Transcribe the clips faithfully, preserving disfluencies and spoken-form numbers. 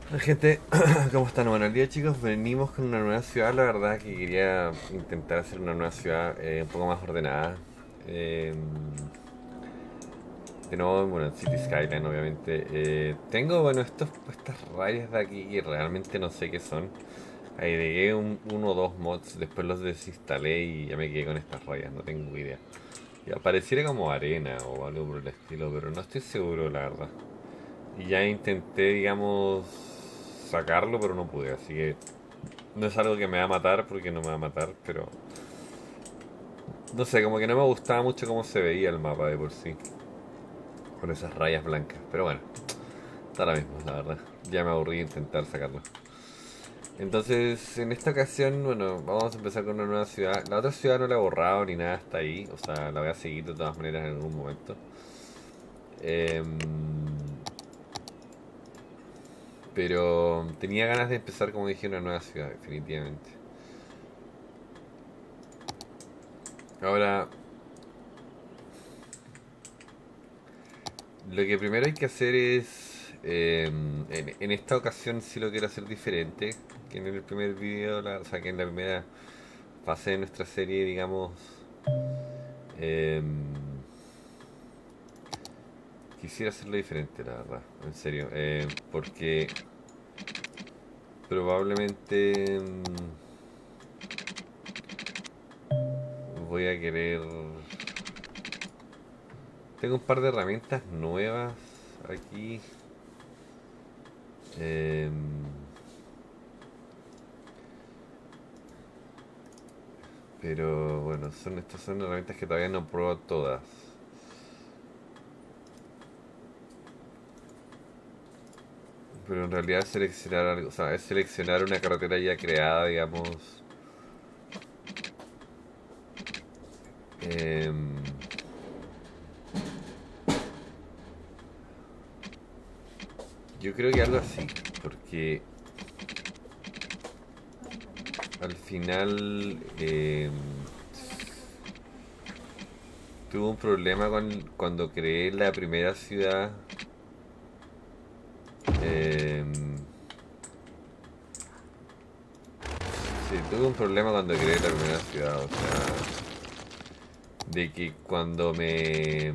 Hola, gente, ¿cómo están? Bueno, el día, chicos, venimos con una nueva ciudad. La verdad que quería intentar hacer una nueva ciudad eh, un poco más ordenada. Eh, de nuevo, bueno, en City Skyline, obviamente. Eh, tengo, bueno, estos, estas rayas de aquí que realmente no sé qué son. Agregué un, uno o dos mods, después los desinstalé y ya me quedé con estas rayas, no tengo idea. Y apareciera como arena o algo por el estilo, pero no estoy seguro, la verdad. Y ya intenté, digamos, sacarlo, pero no pude, así que no es algo que me va a matar porque no me va a matar, pero no sé, como que no me gustaba mucho cómo se veía el mapa de por sí, con esas rayas blancas. Pero bueno, está ahora mismo, la verdad. Ya me aburrí de intentar sacarlo. Entonces, en esta ocasión, bueno, vamos a empezar con una nueva ciudad. La otra ciudad no la he borrado ni nada, está ahí. O sea, la voy a seguir de todas maneras en algún momento. Em, pero tenía ganas de empezar, como dije, una nueva ciudad, definitivamente. Ahora, lo que primero hay que hacer es, eh, en, en esta ocasión sí lo quiero hacer diferente que en el primer video, la- o sea, que en la primera fase de nuestra serie, digamos, eh, quisiera hacerlo diferente, la verdad, en serio, eh, porque probablemente mm, voy a querer... Tengo un par de herramientas nuevas aquí. eh, pero bueno, son estas son herramientas que todavía no pruebo todas. Pero en realidad es seleccionar algo, o sea, es seleccionar una carretera ya creada, digamos. em, yo creo que algo así, porque al final em, tuve un problema con, cuando creé la primera ciudad. em, sí, tuve un problema cuando creé la primera ciudad, o sea, de que cuando me...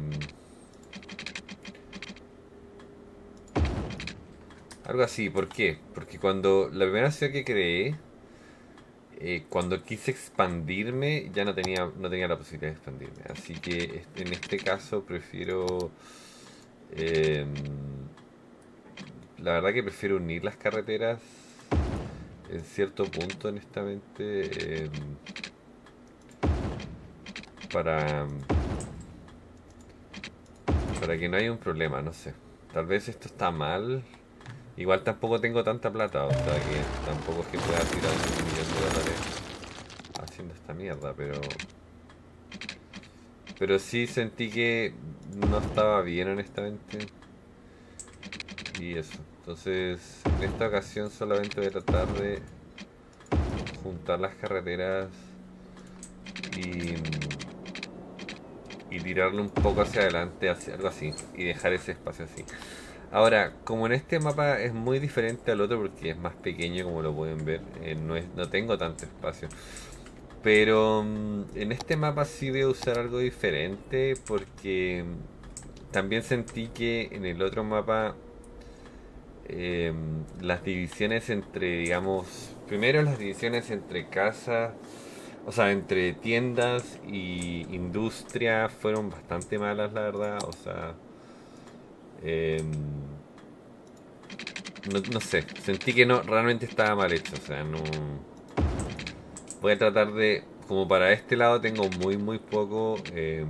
Algo así, ¿por qué? Porque cuando la primera ciudad que creé, eh, cuando quise expandirme ya no tenía no tenía la posibilidad de expandirme, así que este- en este caso prefiero eh, la verdad que prefiero unir las carreteras en cierto punto, honestamente, eh, para para que no haya un problema, no sé, tal vez esto está mal. Igual tampoco tengo tanta plata, o sea que tampoco es que pueda tirar un millón de dólares haciendo esta mierda, pero pero sí sentí que no estaba bien, honestamente. Y eso. Entonces, en esta ocasión solamente voy a tratar de juntar las carreteras y, y tirarlo un poco hacia adelante, hacia algo así, y dejar ese espacio así. Ahora, como en este mapa es muy diferente al otro porque es más pequeño, como lo pueden ver, eh, no, es, no tengo tanto espacio. Pero mm, en este mapa sí voy a usar algo diferente porque también sentí que en el otro mapa eh, las divisiones entre, digamos, primero las divisiones entre casas, o sea, entre tiendas y industria fueron bastante malas, la verdad. O sea, eh, no, no sé, sentí que no, realmente estaba mal hecho. O sea, no. Voy a tratar de, como para este lado tengo muy, muy poco. Eh,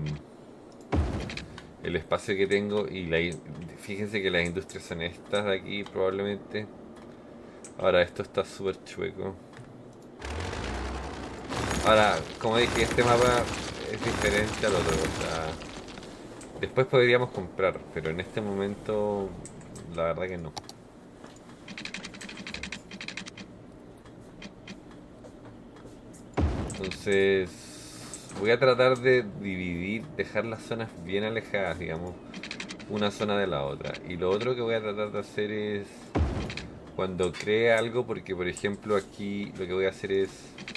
el espacio que tengo y la, fíjense que las industrias son estas de aquí probablemente. Ahora esto está súper chueco. Ahora, como dije, este mapa es diferente al otro, o sea, después podríamos comprar, pero en este momento la verdad que no. Entonces, voy a tratar de dividir, dejar las zonas bien alejadas, digamos, una zona de la otra. Y lo otro que voy a tratar de hacer es cuando cree algo, porque por ejemplo aquí lo que voy a hacer es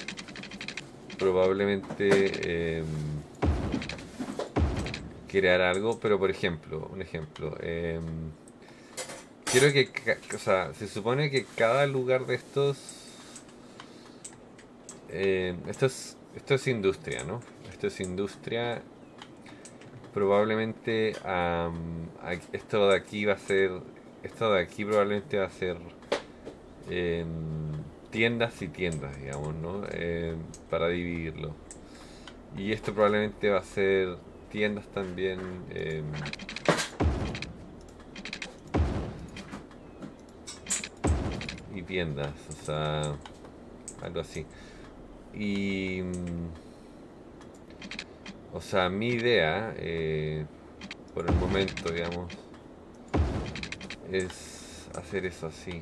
probablemente eh, crear algo, pero por ejemplo, un ejemplo, eh, quiero que, o sea, se supone que cada lugar de estos, eh, esto es, esto es industria, ¿no? Esto es industria. Probablemente um, esto de aquí va a ser, esto de aquí probablemente va a ser eh, tiendas y tiendas, digamos, ¿no? Eh, para dividirlo. Y esto probablemente va a ser tiendas también. Eh, y tiendas, o sea, algo así. Y. O sea, mi idea, eh, por el momento, digamos, es hacer eso así.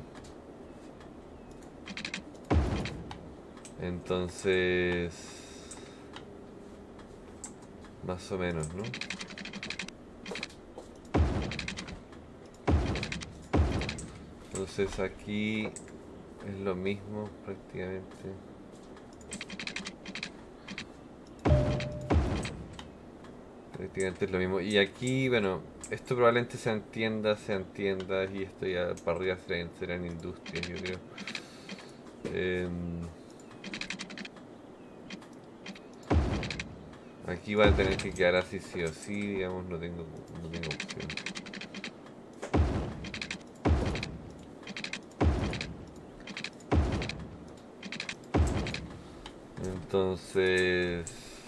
Entonces, más o menos, ¿no? Entonces aquí es lo mismo prácticamente. Prácticamente es lo mismo. Y aquí, bueno, esto probablemente sean tiendas, sean tiendas y esto ya para arriba serán, serán industrias, yo creo. Eh, aquí va a tener que quedar así sí o sí, digamos, no tengo, no tengo opción. Entonces...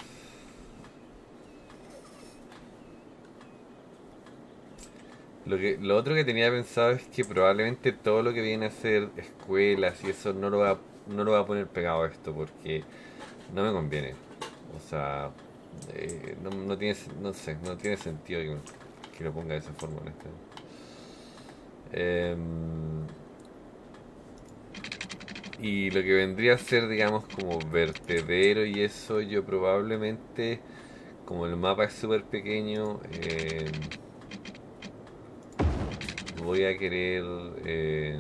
Lo, que, lo otro que tenía pensado es que probablemente todo lo que viene a ser escuelas y eso no lo va, no lo va a poner pegado a esto porque no me conviene. O sea, eh, no, no tiene, no sé, no tiene sentido que, que lo ponga de esa forma, honestamente. Eh, y lo que vendría a ser, digamos, como vertedero y eso, yo probablemente, como el mapa es súper pequeño, eh, voy a querer eh,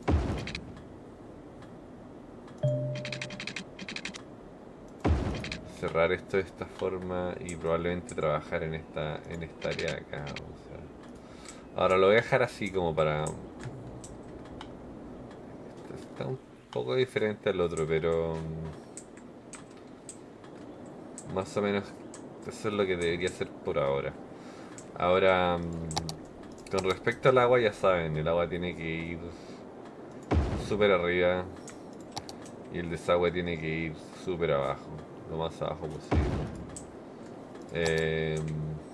cerrar esto de esta forma y probablemente trabajar en esta en esta área de acá. O sea, ahora lo voy a dejar así como para... Está un poco diferente al otro, pero mm, más o menos eso es lo que debería hacer por ahora. Ahora, mm, con respecto al agua, ya saben, el agua tiene que ir súper arriba y el desagüe tiene que ir súper abajo, lo más abajo posible. Eh,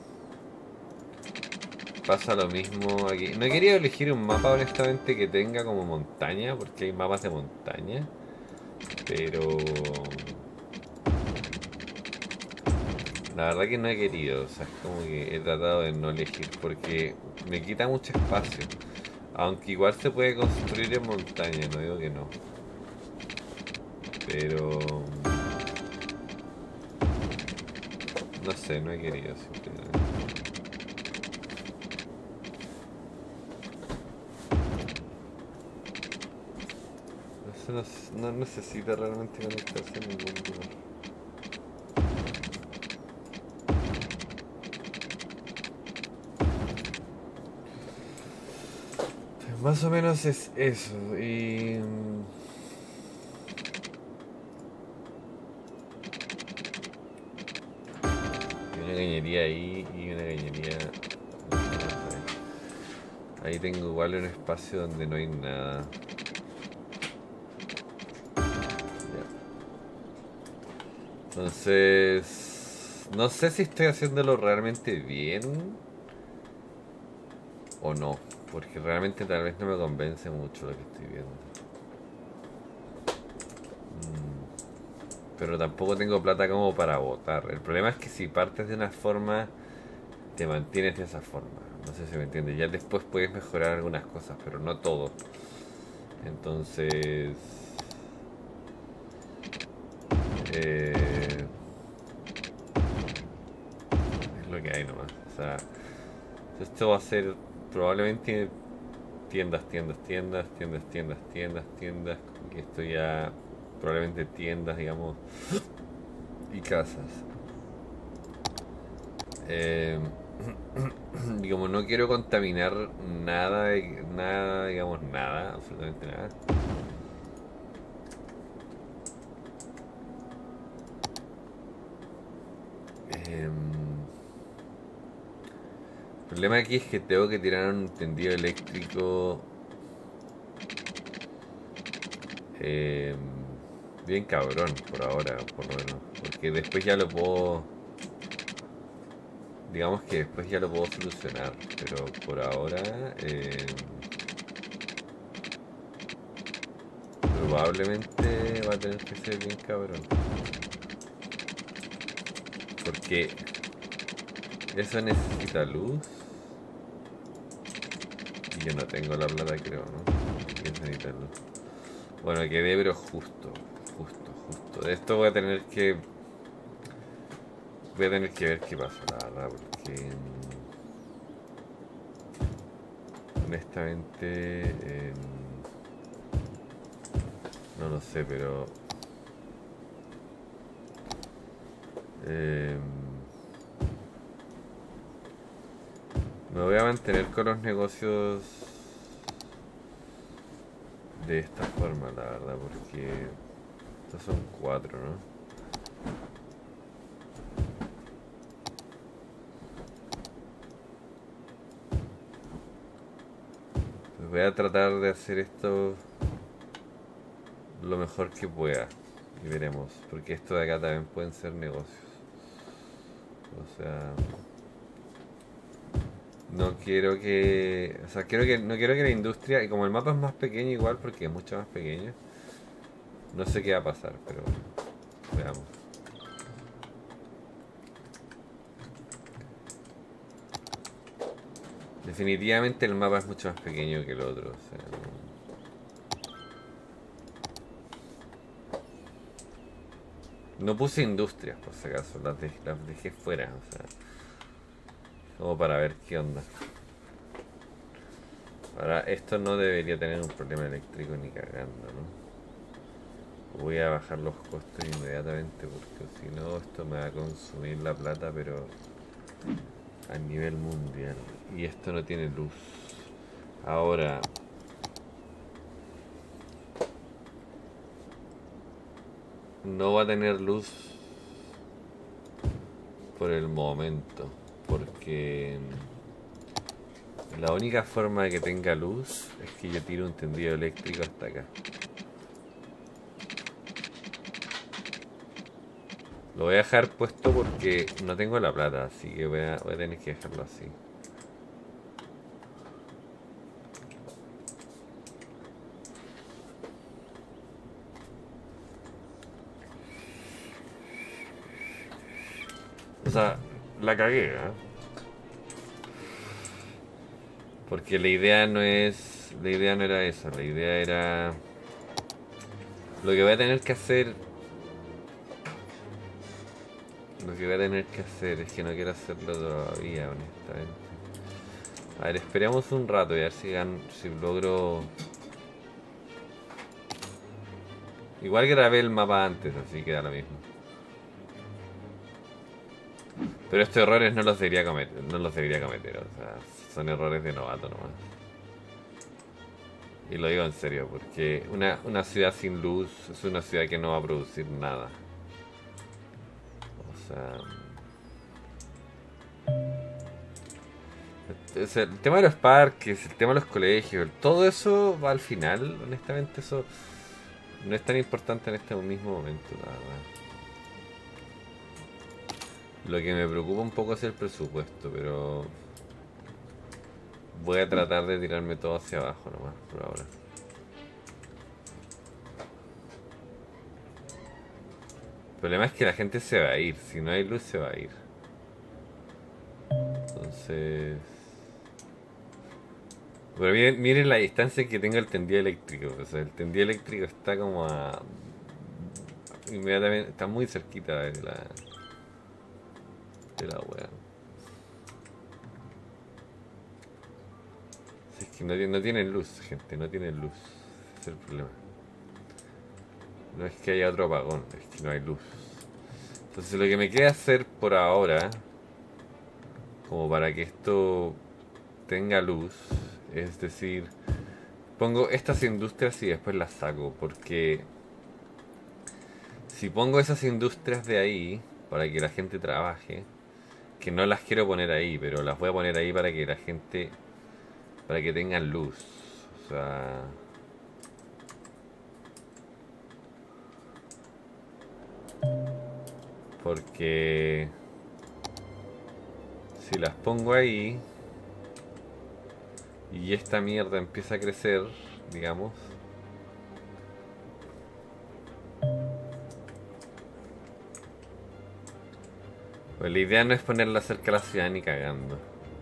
pasa lo mismo aquí. No he querido elegir un mapa honestamente que tenga como montaña, porque hay mapas de montaña, pero la verdad que no he querido, o sea, es como que he tratado de no elegir porque me quita mucho espacio. Aunque igual se puede construir en montaña, no digo que no. Pero no sé, no he querido simplemente. Eso no, no necesita realmente conectarse en ningún lugar. Pues más o menos es eso. Y una cañería ahí y una cañería. Ahí tengo igual un espacio donde no hay nada. Entonces, no sé si estoy haciéndolo realmente bien o no, porque realmente tal vez no me convence mucho lo que estoy viendo. Pero tampoco tengo plata como para votar. El problema es que si partes de una forma, te mantienes de esa forma. No sé si me entiendes. Ya después puedes mejorar algunas cosas, pero no todo. Entonces... Eh, es lo que hay nomás. O sea, esto va a ser probablemente tiendas, tiendas, tiendas, tiendas, tiendas, tiendas, tiendas. Y esto ya probablemente tiendas, digamos, y casas. Eh, y como no quiero contaminar nada, nada, digamos, nada, absolutamente nada. Eh, el problema aquí es que tengo que tirar un tendido eléctrico eh, bien cabrón por ahora, por lo menos. Porque después ya lo puedo... Digamos que después ya lo puedo solucionar, pero por ahora eh, probablemente va a tener que ser bien cabrón. Porque eso necesita luz. Y yo no tengo la plata, creo, ¿no? Y eso necesita luz. Bueno, quedé pero justo, justo, justo. De esto voy a tener que... Voy a tener que ver qué pasa, la verdad, porque... Honestamente... Eh, no lo sé, pero... Eh, me voy a mantener con los negocios de esta forma, la verdad, porque estos son cuatro, ¿no? Pues voy a tratar de hacer esto lo mejor que pueda y veremos, porque esto de acá también pueden ser negocios. O sea, no quiero que, o sea, quiero que no quiero que la industria, y como el mapa es más pequeño igual porque es mucho más pequeño, no sé qué va a pasar, pero veamos. Definitivamente el mapa es mucho más pequeño que el otro, o sea, no, no puse industrias por si acaso, las, de, las dejé fuera, o sea, como para ver qué onda. Ahora, esto no debería tener un problema eléctrico ni cagando, ¿no? Voy a bajar los costos inmediatamente porque si no esto me va a consumir la plata, pero a nivel mundial. Y esto no tiene luz. Ahora, no va a tener luz por el momento, porque la única forma de que tenga luz es que yo tire un tendido eléctrico hasta acá. Lo voy a dejar puesto porque no tengo la plata, así que voy a, voy a tener que dejarlo así. O sea, la cagué, ¿eh? Porque la idea no es... La idea no era esa, la idea era... Lo que voy a tener que hacer... Lo que voy a tener que hacer es que no quiero hacerlo todavía, honestamente. A ver, esperemos un rato y a ver si, gan si logro... Igual grabé el mapa antes, así que da lo mismo. Pero estos errores no los debería cometer, no los debería cometer, o sea, son errores de novato nomás. Y lo digo en serio, porque una, una ciudad sin luz es una ciudad que no va a producir nada. O sea... Es el tema de los parques, el tema de los colegios, todo eso va al final, honestamente eso no es tan importante en este mismo momento, la verdad. Lo que me preocupa un poco es el presupuesto, pero voy a tratar de tirarme todo hacia abajo nomás, por ahora. El problema es que la gente se va a ir, si no hay luz se va a ir. Entonces... Pero miren, miren la distancia que tengo el tendido eléctrico, o sea, el tendido eléctrico está como a... Inmediatamente, está muy cerquita de la... de la wea. Si es que no, no tienen luz, gente, no tienen luz. Ese es el problema. No es que haya otro apagón, es que no hay luz. Entonces lo que me queda hacer por ahora, como para que esto tenga luz, es decir, pongo estas industrias y después las saco, porque si pongo esas industrias de ahí para que la gente trabaje, que no las quiero poner ahí, pero las voy a poner ahí para que la gente, para que tengan luz. O sea, porque si las pongo ahí y esta mierda empieza a crecer, digamos, pues la idea no es ponerla cerca de la ciudad ni cagando.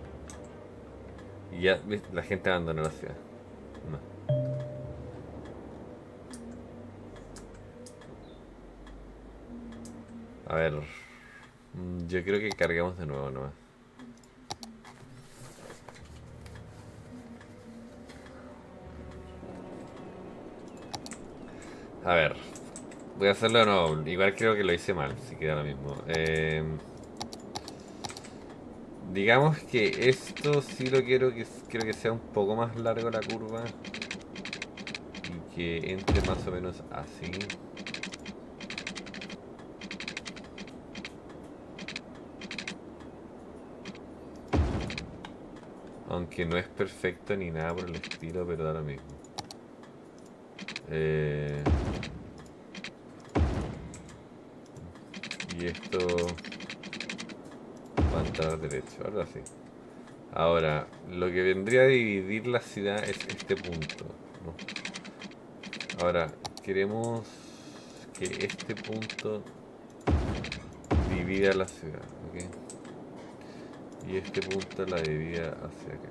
Y ya ¿viste? La gente abandona la ciudad. No. A ver, mm, yo creo que cargamos de nuevo nomás. A ver, voy a hacerlo de nuevo. Igual creo que lo hice mal, si queda lo mismo. Eh, digamos que esto sí lo quiero que quiero que sea un poco más largo la curva y que entre más o menos así. Aunque no es perfecto ni nada por el estilo, pero da lo mismo. Eh, y esto va a entrar derecho, ahora sí. Ahora, lo que vendría a dividir la ciudad es este punto, ¿no? Ahora, queremos que este punto divida la ciudad, ¿ok? Y este punto la divida hacia acá.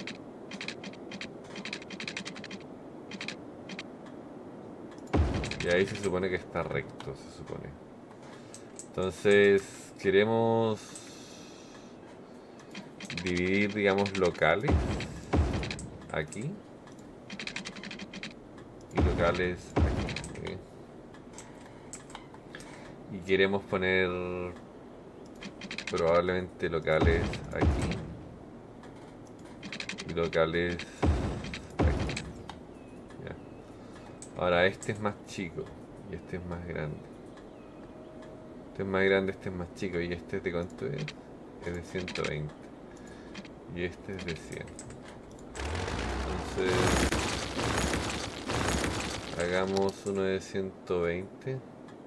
Y ahí se supone que está recto, se supone. Entonces, queremos dividir, digamos, locales aquí y locales aquí, ¿ok? Y queremos poner probablemente locales aquí y locales aquí. Ya. Ahora este es más chico y este es más grande. Este es más grande, este es más chico y este es de cuánto es? Es de ciento veinte y este es de cien. Entonces hagamos uno de ciento veinte,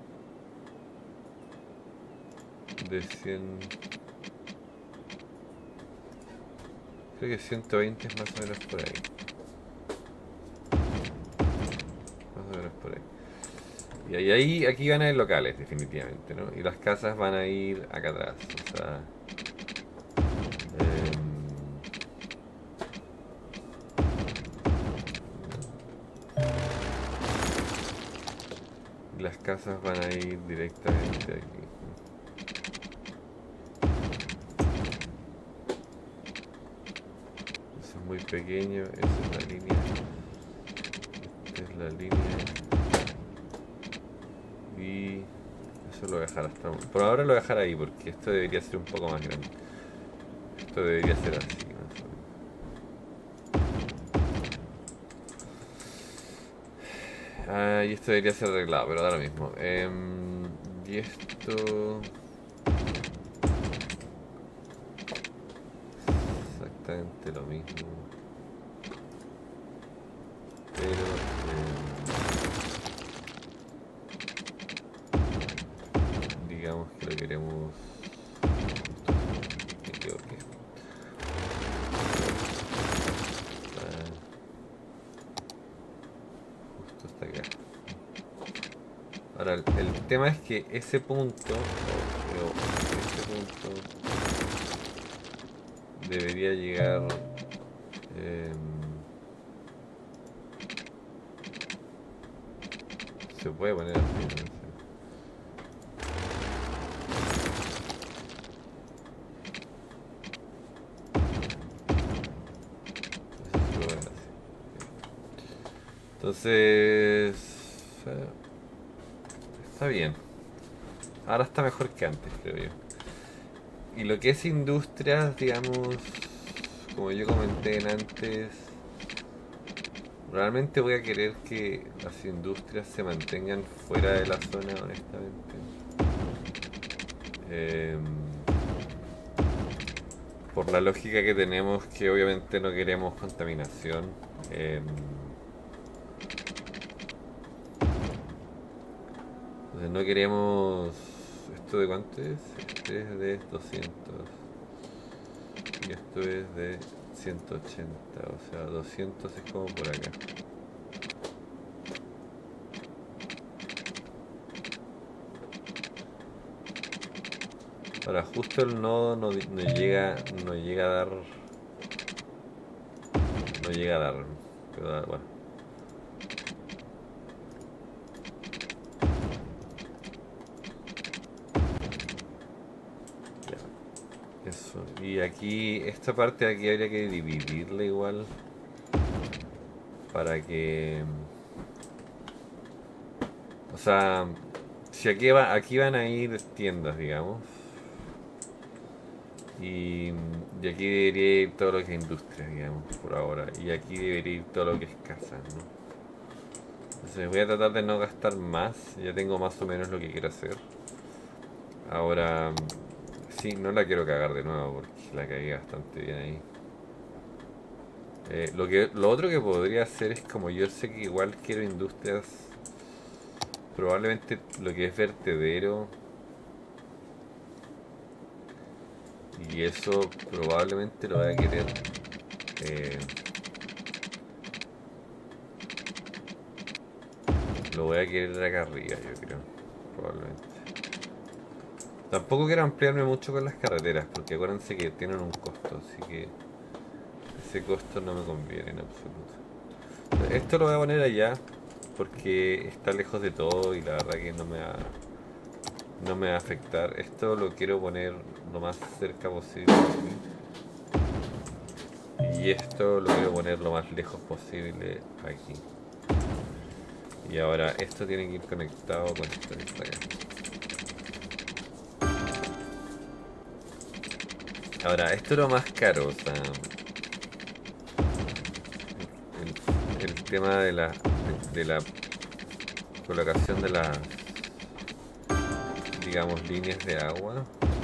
de cien. Creo que ciento veinte es más o menos por ahí. Más o menos por ahí. Y ahí, ahí aquí van a ir locales, definitivamente, ¿no? Y las casas van a ir acá atrás. O sea, eh, las casas van a ir directamente aquí. Eso es muy pequeño, esa es la línea. Esta es la línea. Y eso lo voy a dejar hasta... Por ahora lo voy a dejar ahí porque esto debería ser un poco más grande. Esto debería ser así, más o menos. Ah, y esto debería ser arreglado, pero da lo mismo. Eh, y esto... Exactamente lo mismo. Pero... Eh, digamos que lo queremos... Me equivoqué. Justo hasta acá. Ahora, el, el tema es que ese punto, o, o ese punto, debería llegar... Eh, se puede poner así, no sé. Eso se puede hacer. Entonces... eh, está bien. Ahora está mejor que antes, creo yo. Y lo que es industrias, digamos, como yo comenté en antes, realmente voy a querer que las industrias se mantengan fuera de la zona, honestamente. Eh, por la lógica que tenemos, que obviamente no queremos contaminación. Eh, entonces no queremos... ¿Esto de cuánto es? Este es de doscientos. Y esto es de ciento ochenta. O sea, doscientos es como por acá. Ahora, justo el nodo no, no llega no llega a dar... No llega a dar... Pero, bueno. Eso. Y aquí, esta parte de aquí habría que dividirla igual para que... O sea, si aquí, va, aquí van a ir tiendas, digamos. Y, y aquí debería ir todo lo que es industria, digamos, por ahora. Y aquí debería ir todo lo que es casa, ¿no? Entonces voy a tratar de no gastar más. Ya tengo más o menos lo que quiero hacer. Ahora... Sí, no la quiero cagar de nuevo porque la cagué bastante bien ahí. Eh, lo, que, lo otro que podría hacer es, como yo sé que igual quiero industrias, probablemente lo que es vertedero y eso probablemente lo voy a querer eh, lo voy a querer acá arriba, yo creo, probablemente. Tampoco quiero ampliarme mucho con las carreteras porque acuérdense que tienen un costo, así que ese costo no me conviene en absoluto. Esto lo voy a poner allá porque está lejos de todo y la verdad que no me va, no me va a afectar. Esto lo quiero poner lo más cerca posible y esto lo quiero poner lo más lejos posible aquí. Y ahora esto tiene que ir conectado con esto que está acá. Ahora, esto es lo más caro, o sea, el, el tema de la, de, de la colocación de las, digamos, líneas de agua.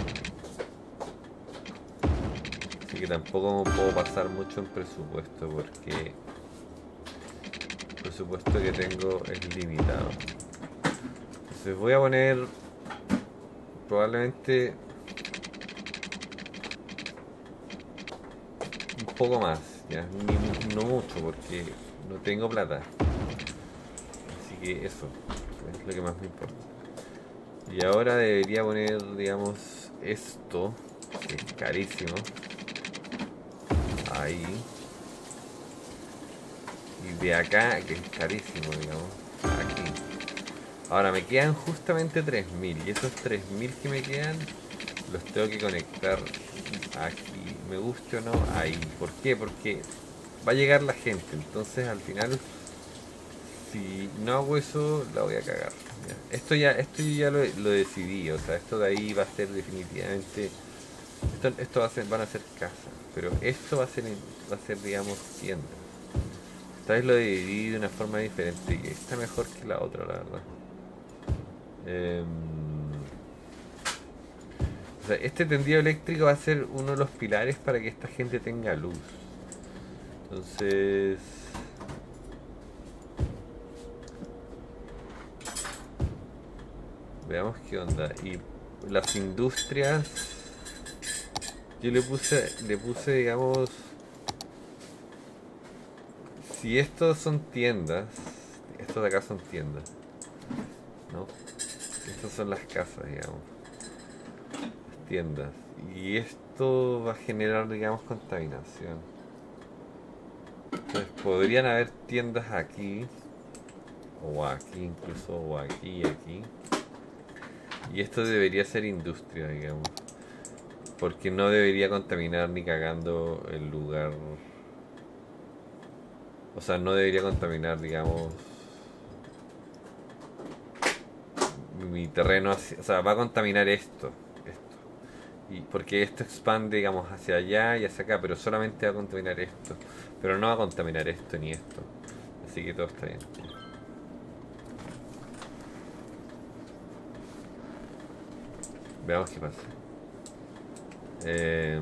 Así que tampoco me puedo pasar mucho en presupuesto porque el presupuesto que tengo es limitado. Entonces voy a poner probablemente un poco más, ya, ni, no mucho porque no tengo plata. Así que eso es lo que más me importa. Y ahora debería poner, digamos, esto, que es carísimo, ahí. Y de acá, que es carísimo, digamos, aquí. Ahora me quedan justamente tres mil y esos tres mil que me quedan los tengo que conectar aquí, me guste o no, ahí. ¿Por qué? Porque va a llegar la gente, entonces al final si no hago eso la voy a cagar. ¿Ya? Esto ya, esto ya lo, lo decidí, o sea, esto de ahí va a ser definitivamente, esto, esto va a ser, van a ser casas, pero esto va a ser, va a ser digamos tienda. Esta vez lo dividí de una forma diferente y está mejor que la otra, la verdad. Eh, o sea, este tendido eléctrico va a ser uno de los pilares para que esta gente tenga luz. Entonces... veamos qué onda. Y las industrias... yo le puse, le puse, digamos... si estos son tiendas... estos de acá son tiendas, ¿no? Estas son las casas, digamos. Las tiendas. Y esto va a generar, digamos, contaminación. Entonces podrían haber tiendas aquí. O aquí incluso, o aquí y aquí. Y esto debería ser industria, digamos. Porque no debería contaminar ni cagando el lugar O sea, no debería contaminar, digamos, mi terreno, hacia- o sea, va a contaminar esto, esto. Y porque esto expande, digamos, hacia allá y hacia acá, pero solamente va a contaminar esto. Pero no va a contaminar esto ni esto. Así que todo está bien. Veamos qué pasa. Eh,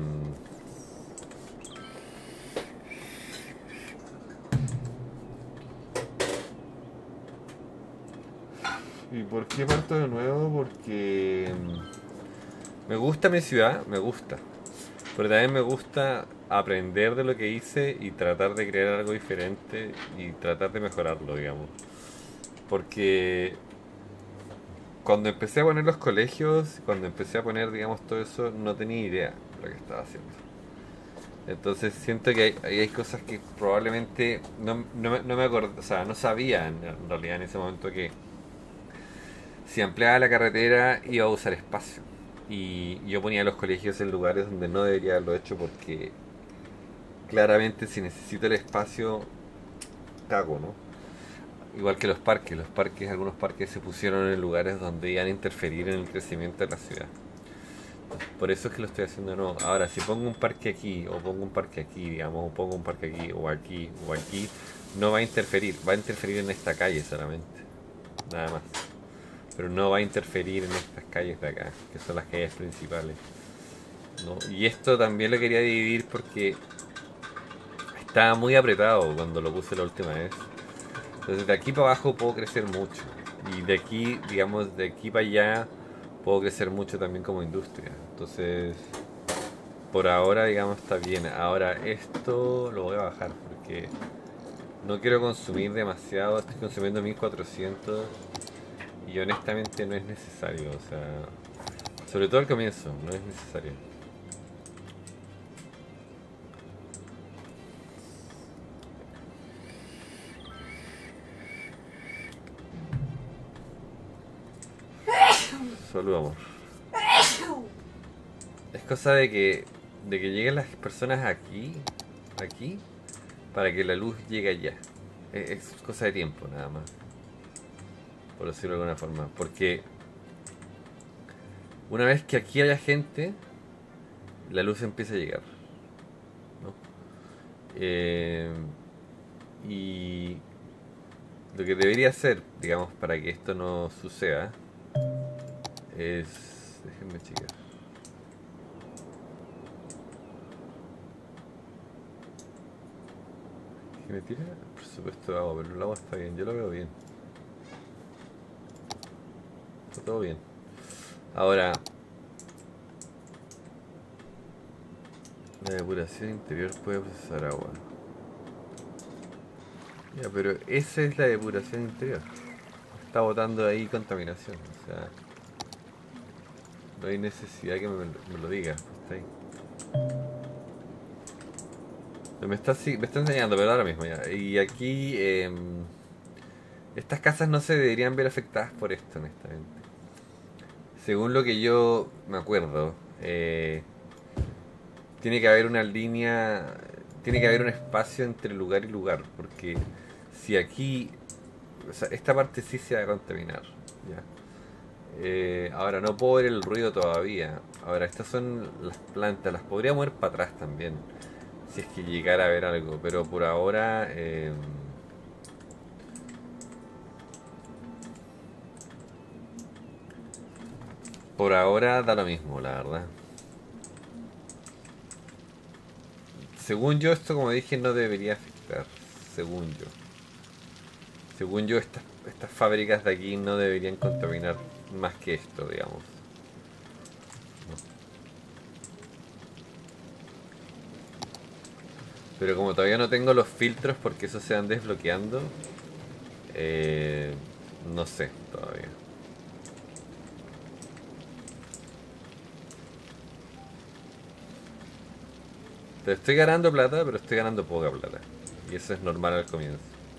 ¿Y por qué parto de nuevo? Porque mm, me gusta mi ciudad, me gusta. Pero también me gusta aprender de lo que hice y tratar de crear algo diferente y tratar de mejorarlo, digamos. Porque cuando empecé a poner los colegios, cuando empecé a poner, digamos, todo eso, no tenía idea de lo que estaba haciendo. Entonces siento que hay, hay cosas que probablemente no, no, me- no me acordé, o sea, no sabía en, en realidad en ese momento que si ampliaba la carretera iba a usar espacio. Y yo ponía los colegios en lugares donde no debería haberlo hecho porque claramente si necesito el espacio, cago, ¿no? Igual que los parques, los parques, algunos parques se pusieron en lugares donde iban a interferir en el crecimiento de la ciudad. Por eso es que lo estoy haciendo no. Ahora, si pongo un parque aquí, o pongo un parque aquí, digamos, o pongo un parque aquí, o aquí, o aquí, no va a interferir, va a interferir en esta calle solamente. Nada más. Pero no va a interferir en estas calles de acá, que son las calles principales. ¿No? Y esto también lo quería dividir porque estaba muy apretado cuando lo puse la última vez. Entonces de aquí para abajo puedo crecer mucho. Y de aquí, digamos, de aquí para allá puedo crecer mucho también como industria. Entonces, por ahora, digamos, está bien. Ahora esto lo voy a bajar porque no quiero consumir demasiado. Estoy consumiendo mil cuatrocientos y honestamente no es necesario. O sea, sobre todo al comienzo, no es necesario. Salud, amor. Es cosa de que de que lleguen las personas aquí, aquí, para que la luz llegue allá. Es, es cosa de tiempo, nada más, por decirlo de alguna forma. Porque una vez que aquí haya gente, la luz empieza a llegar, ¿no? Eh, y lo que debería hacer, digamos, para que esto no suceda, es... Déjenme checar. Que me tira, por supuesto, de agua, pero el agua está bien, yo lo veo bien. Está todo bien. Ahora, la depuración interior puede procesar agua. Ya, pero esa es la depuración interior. Está botando ahí contaminación. O sea, no hay necesidad que me, me lo diga. Está ahí. Me está, sí, me está enseñando, pero ahora mismo ya. Y aquí, eh, estas casas no se deberían ver afectadas por esto, honestamente. Según lo que yo me acuerdo, eh, tiene que haber una línea, tiene que haber un espacio entre lugar y lugar, porque si aquí, o sea, esta parte sí se va a contaminar, ¿ya? Eh, ahora no puedo ver el ruido todavía. Ahora estas son las plantas, las podría mover para atrás también, si es que llegara a ver algo, pero por ahora, eh, por ahora da lo mismo, la verdad. Según yo, esto como dije no debería afectar, según yo. Según yo, estas, estas fábricas de aquí no deberían contaminar más que esto, digamos. Pero como todavía no tengo los filtros porque esos se van desbloqueando, eh, no sé todavía. Pero estoy ganando plata, pero estoy ganando poca plata. Y eso es normal al comienzo.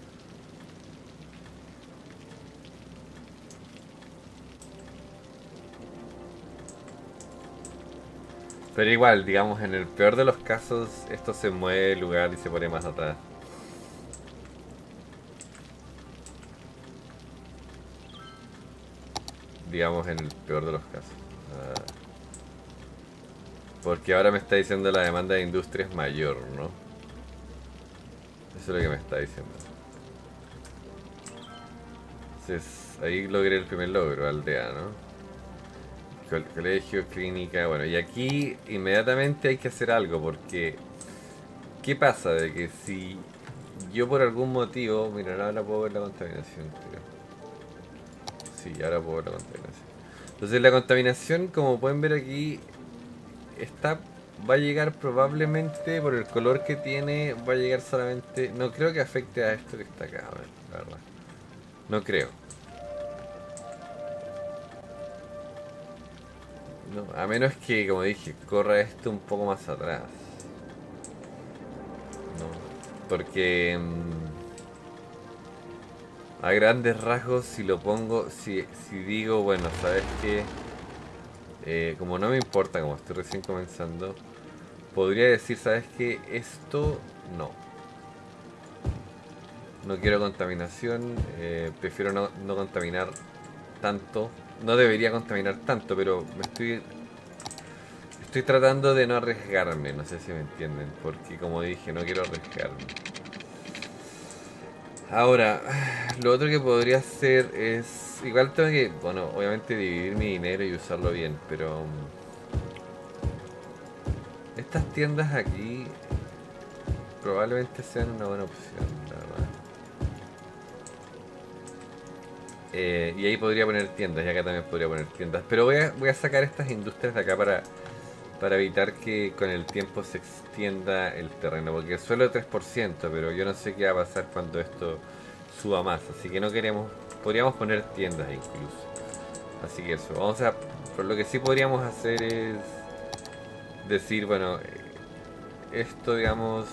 Pero igual, digamos, en el peor de los casos, esto se mueve el lugar y se pone más atrás. digamos en el peor de los casos. Ah, porque ahora me está diciendo la demanda de industria es mayor, ¿no? Eso es lo que me está diciendo. Entonces, ahí logré el primer logro, aldea, ¿no? Colegio, clínica, bueno, y aquí inmediatamente hay que hacer algo porque ¿qué pasa? De que si yo por algún motivo, mira, ahora puedo ver la contaminación, creo. Sí, ahora puedo ver la contaminación. Entonces la contaminación, como pueden ver aquí, está va a llegar probablemente por el color que tiene, va a llegar solamente, no creo que afecte a esto que está acá, a ver, la verdad. No creo. No, a menos que, como dije, corra esto un poco más atrás. No, porque mm, a grandes rasgos, si lo pongo, si, si digo, bueno, sabes que eh, como no me importa, como estoy recién comenzando, podría decir, sabes que esto no. No quiero contaminación, eh, prefiero no, no contaminar tanto. No debería contaminar tanto, pero me estoy estoy tratando de no arriesgarme, no sé si me entienden, porque como dije, no quiero arriesgarme. Ahora, lo otro que podría hacer es, igual tengo que, bueno, obviamente dividir mi dinero y usarlo bien, pero um, estas tiendas aquí probablemente sean una buena opción, la verdad. Eh, y ahí podría poner tiendas, y acá también podría poner tiendas. Pero voy a, voy a sacar estas industrias de acá para, para evitar que con el tiempo se extienda el terreno. Porque suelo tres por ciento, pero yo no sé qué va a pasar cuando esto suba más. Así que no queremos, podríamos poner tiendas incluso. Así que eso, vamos a, por lo que sí podríamos hacer es decir, bueno, esto digamos,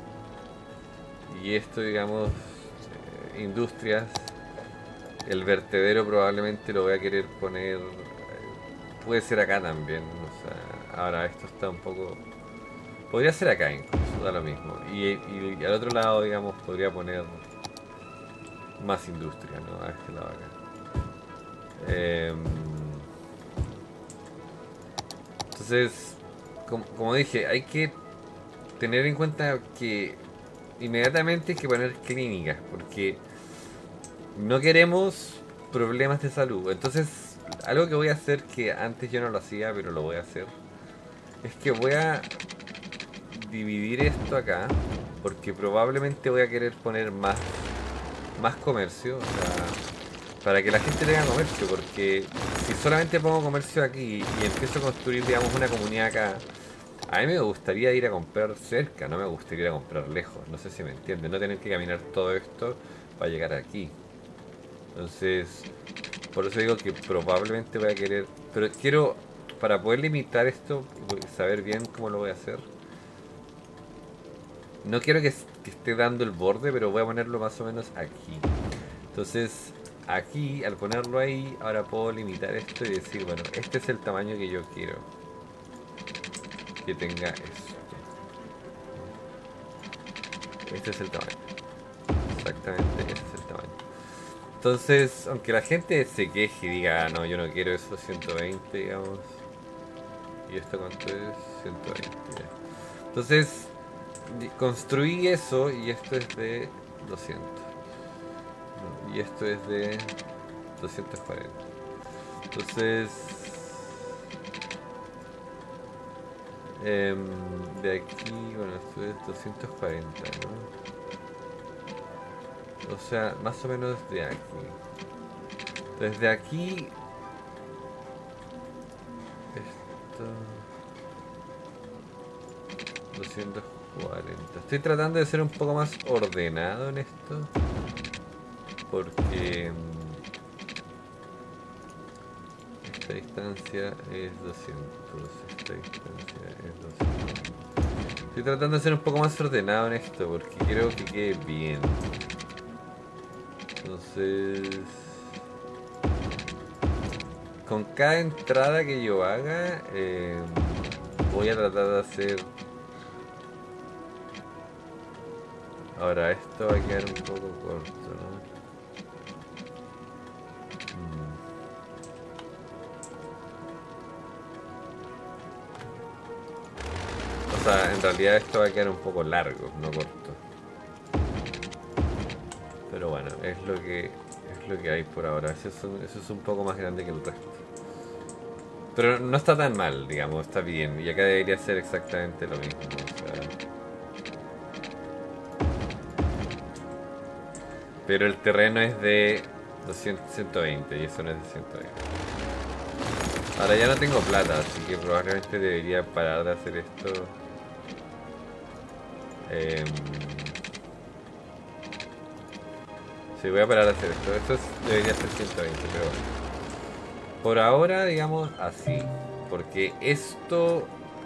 y esto digamos, eh, industrias. El vertedero probablemente lo voy a querer poner. Puede ser acá también. O sea, ahora esto está un poco. Podría ser acá incluso, da lo mismo. Y, y, y al otro lado, digamos, podría poner más industria, ¿no? A este lado acá. Eh, entonces, como, como dije, hay que tener en cuenta que inmediatamente hay que poner clínicas, porque no queremos problemas de salud. Entonces, algo que voy a hacer que antes yo no lo hacía, pero lo voy a hacer, es que voy a dividir esto acá, porque probablemente voy a querer poner más, más comercio, o sea, para que la gente tenga comercio, porque si solamente pongo comercio aquí y empiezo a construir, digamos, una comunidad acá, a mí me gustaría ir a comprar cerca, no me gustaría ir a comprar lejos, no sé si me entienden, no tener que caminar todo esto para llegar aquí. Entonces, por eso digo que probablemente voy a querer, pero quiero, para poder limitar esto, saber bien cómo lo voy a hacer. No quiero que, que esté dando el borde, pero voy a ponerlo más o menos aquí. Entonces, aquí, al ponerlo ahí, ahora puedo limitar esto y decir, bueno, este es el tamaño que yo quiero que tenga esto. Este es el tamaño. Exactamente, este es el tamaño. Entonces, aunque la gente se queje y diga, ah, no, yo no quiero eso, ciento veinte, digamos. ¿Y esto cuánto es? ciento veinte, ya. Entonces, construí eso y esto es de doscientos. Y esto es de doscientos cuarenta. Entonces, eh, de aquí, bueno, esto es doscientos cuarenta, ¿no? O sea, más o menos de aquí. Desde aquí... Esto... doscientos cuarenta. Estoy tratando de ser un poco más ordenado en esto. Porque... Esta distancia es doscientos. Esta distancia es doscientos. Estoy tratando de ser un poco más ordenado en esto. Porque quiero que quede bien. Entonces, con cada entrada que yo haga, eh, voy a tratar de hacer... Ahora, esto va a quedar un poco corto, ¿no? O sea, en realidad esto va a quedar un poco largo, no corto. Pero bueno, es lo que es lo que hay por ahora. Eso es un, eso es un poco más grande que el resto. Pero no está tan mal, digamos, está bien. Y acá debería ser exactamente lo mismo. O sea, pero el terreno es de doscientos, ciento veinte y eso no es de ciento veinte. Ahora ya no tengo plata, así que probablemente debería parar de hacer esto. Eh, sí, voy a parar de hacer esto. Esto es- debería ser ciento veinte, pero bueno. Por ahora, digamos así. Porque esto...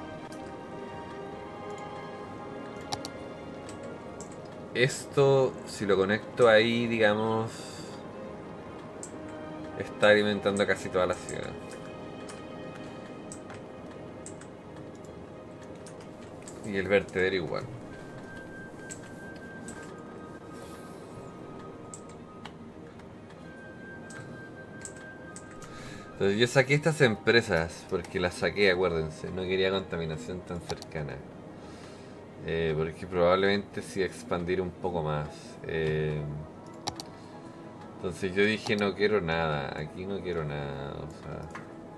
Esto, si lo conecto ahí, digamos... Está alimentando casi toda la ciudad. Y el vertedero igual. Entonces yo saqué estas empresas porque las saqué, acuérdense. No quería contaminación tan cercana. Eh, porque probablemente sí expandir un poco más. Eh, entonces yo dije no quiero nada. Aquí no quiero nada. O sea...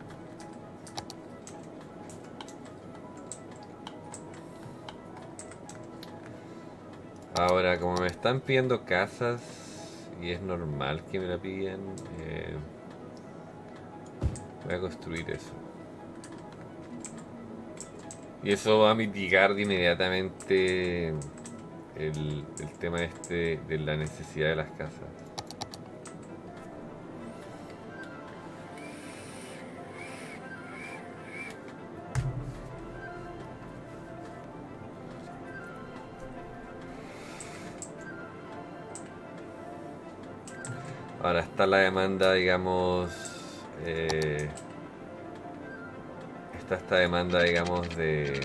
Ahora, como me están pidiendo casas, y es normal que me la pidan, eh, voy a construir eso. Y eso va a mitigar de inmediatamente el, el tema este de la necesidad de las casas. Ahora está la demanda, digamos... Eh, está esta demanda, digamos, de...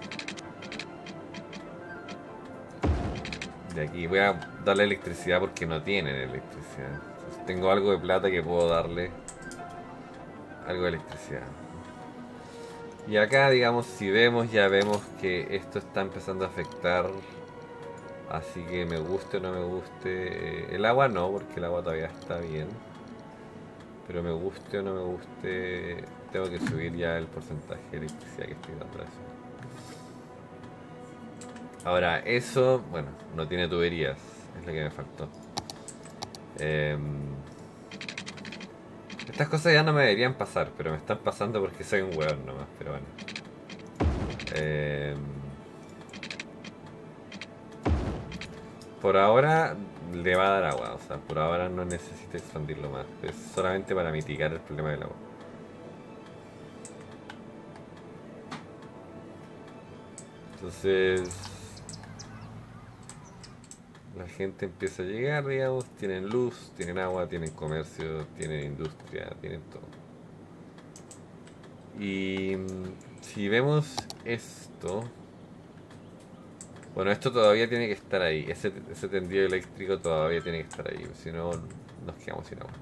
De aquí. Voy a darle electricidad porque no tienen electricidad. Entonces, tengo algo de plata que puedo darle. Algo de electricidad. Y acá, digamos, si vemos, ya vemos que esto está empezando a afectar. Así que me guste o no me guste. eh, El agua no, porque el agua todavía está bien. Pero me guste o no me guste, tengo que subir ya el porcentaje de electricidad que estoy dando a eso. Ahora, eso, bueno, no tiene tuberías, es lo que me faltó. Eh, estas cosas ya no me deberían pasar, pero me están pasando porque soy un hueón nomás, pero bueno. Eh, por ahora le va a dar agua, o sea, por ahora no necesito expandirlo más, es solamente para mitigar el problema del agua. Entonces, la gente empieza a llegar, digamos, tienen luz, tienen agua, tienen comercio, tienen industria, tienen todo. Y mm, si vemos esto, bueno, esto todavía tiene que estar ahí, ese, ese tendido eléctrico todavía tiene que estar ahí, si no nos quedamos sin agua.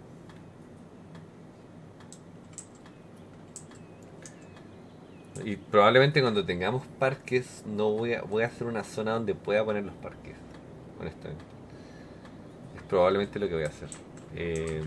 Y probablemente cuando tengamos parques, no voy a, voy a hacer una zona donde pueda poner los parques, honestamente. Es probablemente lo que voy a hacer. Eh,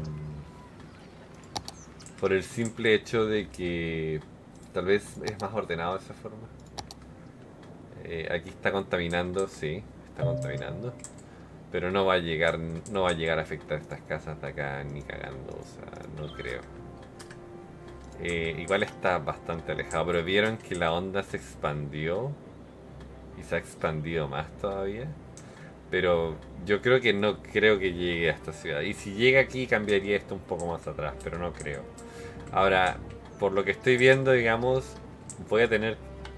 por el simple hecho de que tal vez es más ordenado de esa forma. Eh, aquí está contaminando, sí, está contaminando. Pero no va a llegar, no va a llegar a afectar estas casas de acá ni cagando, o sea, no creo. Eh, igual está bastante alejado, pero vieron que la onda se expandió y se ha expandido más todavía. Pero yo creo que no creo que llegue a esta ciudad. Y si llega aquí cambiaría esto un poco más atrás, pero no creo. Ahora, por lo que estoy viendo, digamos, voy a tener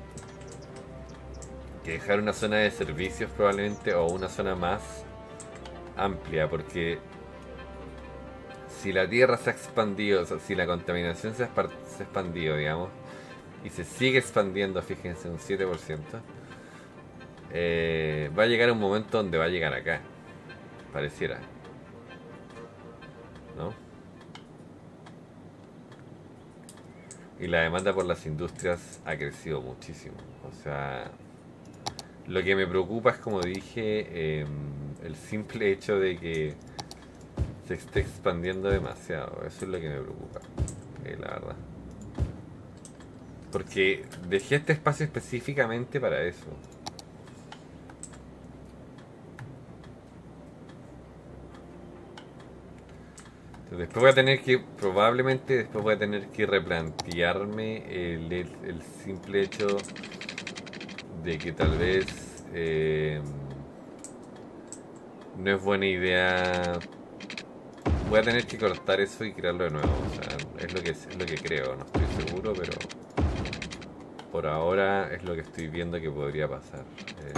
que dejar una zona de servicios probablemente o una zona más amplia, porque si la Tierra se ha expandido, o sea, si la contaminación se ha, se ha expandido, digamos, y se sigue expandiendo, fíjense, un siete por ciento, eh, va a llegar un momento donde va a llegar acá, pareciera, ¿no? Y la demanda por las industrias ha crecido muchísimo. O sea, lo que me preocupa es, como dije, eh, el simple hecho de que se esté expandiendo demasiado. Eso es lo que me preocupa, eh, la verdad. Porque dejé este espacio específicamente para eso. Entonces, después voy a tener que, probablemente después voy a tener que replantearme el, el, el simple hecho de que tal vez eh, no es buena idea. Voy a tener que cortar eso y crearlo de nuevo. O sea, es lo que, es lo que creo. No estoy seguro, pero por ahora es lo que estoy viendo que podría pasar. Eh,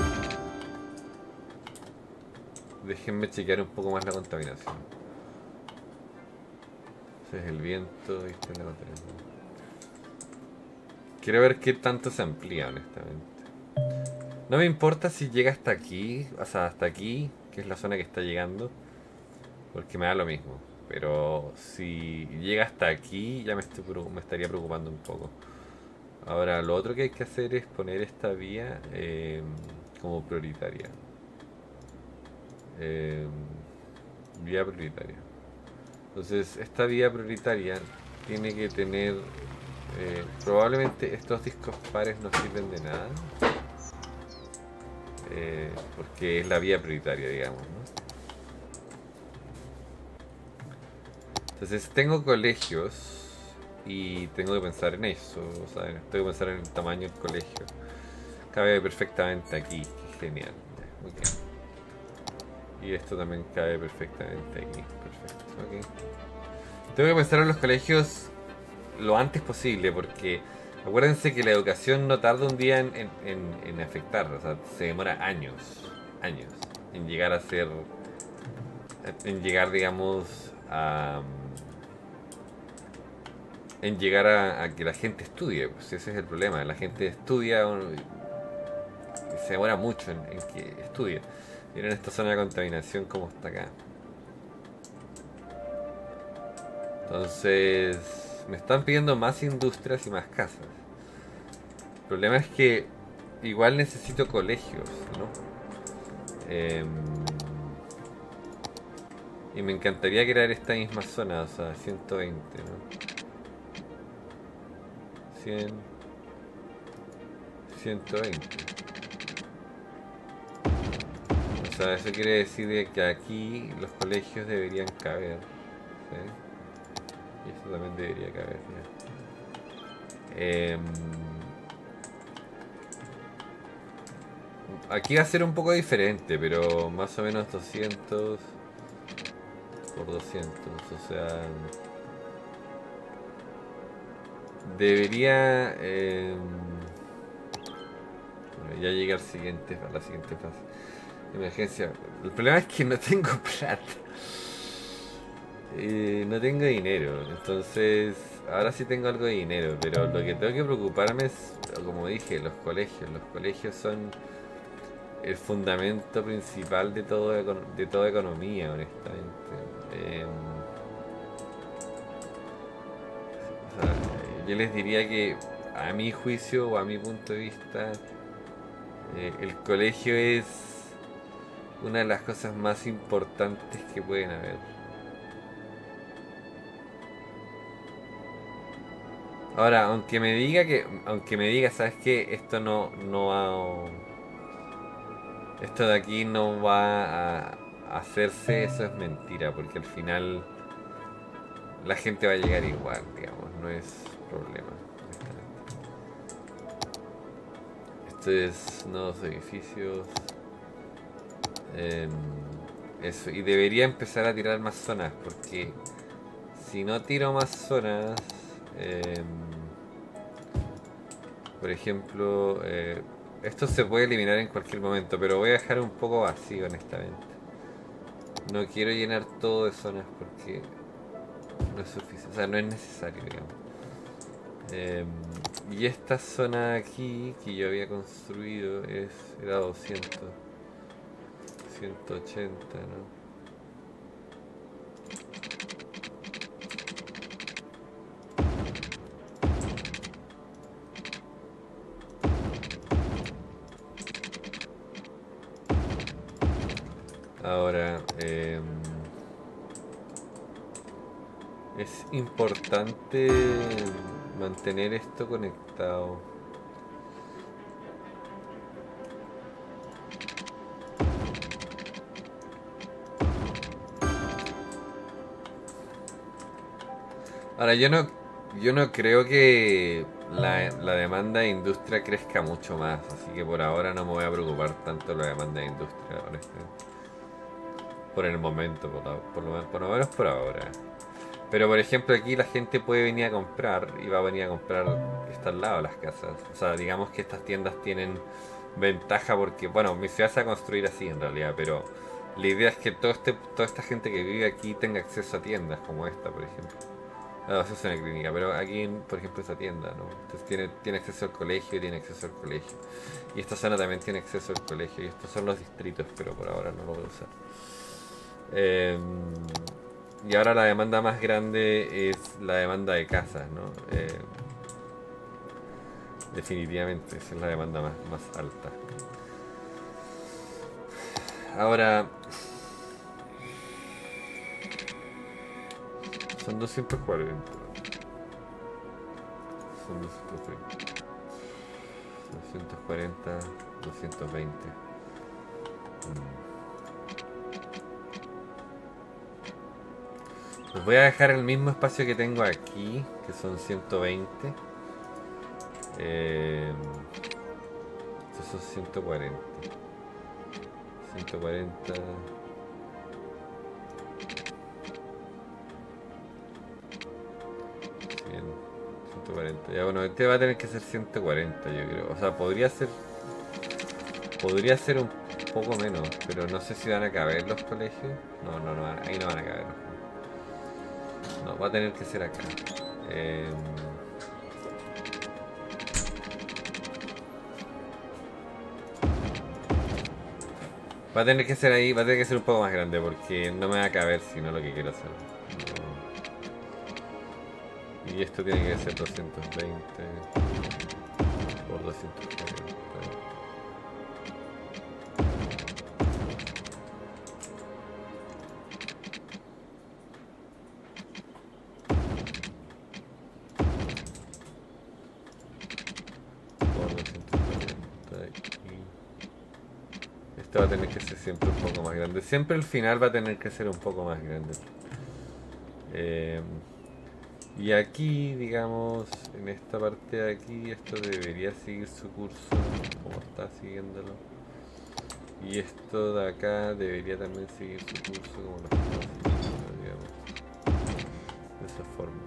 déjenme chequear un poco más la contaminación. Ese es el viento y esta es la contaminación. Quiero ver qué tanto se amplía, honestamente. No me importa si llega hasta aquí, o sea, hasta aquí, que es la zona que está llegando, porque me da lo mismo. Pero si llega hasta aquí, ya me, estoy, me estaría preocupando un poco. Ahora, lo otro que hay que hacer es poner esta vía eh, como prioritaria. Eh, vía prioritaria. Entonces, esta vía prioritaria tiene que tener... Eh, probablemente estos discos pares no sirven de nada. Eh, porque es la vía prioritaria, digamos, ¿no? Entonces, tengo colegios y tengo que pensar en eso, o sea, tengo que pensar en el tamaño del colegio. Cabe perfectamente aquí, que genial. Okay. Y esto también cabe perfectamente aquí, perfecto. Okay. Tengo que pensar en los colegios lo antes posible, porque acuérdense que la educación no tarda un día en, en, en, en afectar, o sea, se demora años, años, en llegar a ser, en llegar, digamos, a... en llegar a, a que la gente estudie, pues ese es el problema, la gente estudia y se demora mucho en, en que estudie. Miren esta zona de contaminación como está acá. Entonces me están pidiendo más industrias y más casas. El problema es que igual necesito colegios, ¿no? Eh, y me encantaría crear esta misma zona, o sea, ciento veinte, ¿no? cien, ciento veinte. O sea, eso quiere decir que aquí los colegios deberían caber, ¿sí? Y eso también debería caber, ya. Eh, aquí va a ser un poco diferente, pero más o menos doscientos por doscientos, o sea... Debería... Eh, bueno, ya llegar al siguiente, a la siguiente fase. Emergencia. El problema es que no tengo plata. Eh, no tengo dinero. Entonces, ahora sí tengo algo de dinero. Pero lo que tengo que preocuparme es, como dije, los colegios. Los colegios son el fundamento principal de, todo, de toda economía, honestamente. Eh, o sea, yo les diría que, a mi juicio o a mi punto de vista, eh, el colegio es una de las cosas más importantes que pueden haber. Ahora, aunque me diga que, aunque me diga, ¿sabes qué? Esto no, no va, esto de aquí no va a hacerse, eso es mentira, porque al final la gente va a llegar igual, digamos, no es problema. Esto es nuevos edificios. Eh, eso, y debería empezar a tirar más zonas, porque si no tiro más zonas, eh, por ejemplo, eh, esto se puede eliminar en cualquier momento, pero voy a dejar un poco vacío, honestamente. No quiero llenar todo de zonas porque no es suficiente, o sea, no es necesario, digamos. Eh, y esta zona aquí que yo había construido es, era doscientos, ciento ochenta, ¿no? Ahora, eh, es importante mantener esto conectado. Ahora, yo no, yo no creo que la, la demanda de industria crezca mucho más, así que por ahora no me voy a preocupar tanto de la demanda de industria, honestamente. Por el momento, por, la- por, lo, por lo menos por ahora. Pero por ejemplo aquí la gente puede venir a comprar y va a venir a comprar que está al lado de las casas. O sea, digamos que estas tiendas tienen ventaja porque, bueno, mi ciudad se va a construir así en realidad, pero la idea es que todo este, toda esta gente que vive aquí tenga acceso a tiendas como esta, por ejemplo. No, eso es una clínica, pero aquí, por ejemplo, esta tienda, ¿no? Entonces tiene, tiene acceso al colegio y tiene acceso al colegio. Y esta zona también tiene acceso al colegio. Y estos son los distritos, pero por ahora no lo voy a usar. Eh, y ahora la demanda más grande es la demanda de casas, ¿no? Eh, definitivamente, esa es la demanda más, más alta. Ahora, son doscientos cuarenta. Son doscientos treinta. doscientos cuarenta, doscientos veinte. Mm. Les voy a dejar el mismo espacio que tengo aquí, que son ciento veinte. Eh, estos son ciento cuarenta. ciento cuarenta. cien, ciento cuarenta. Ya bueno, este va a tener que ser ciento cuarenta, yo creo. O sea, podría ser. Podría ser un poco menos, pero no sé si van a caber los colegios. No, no, no, ahí no van a caber. No, va a tener que ser acá. Eh, va a tener que ser ahí, va a tener que ser un poco más grande porque no me va a caber si no lo que quiero hacer. No. Y esto tiene que ser doscientos veinte por doscientos cuarenta. Va a tener que ser siempre un poco más grande. Siempre el final va a tener que ser un poco más grande. Eh, y aquí, digamos, en esta parte de aquí, esto debería seguir su curso como está siguiéndolo. Y esto de acá debería también seguir su curso como lo está siguiendo, digamos. De esa forma.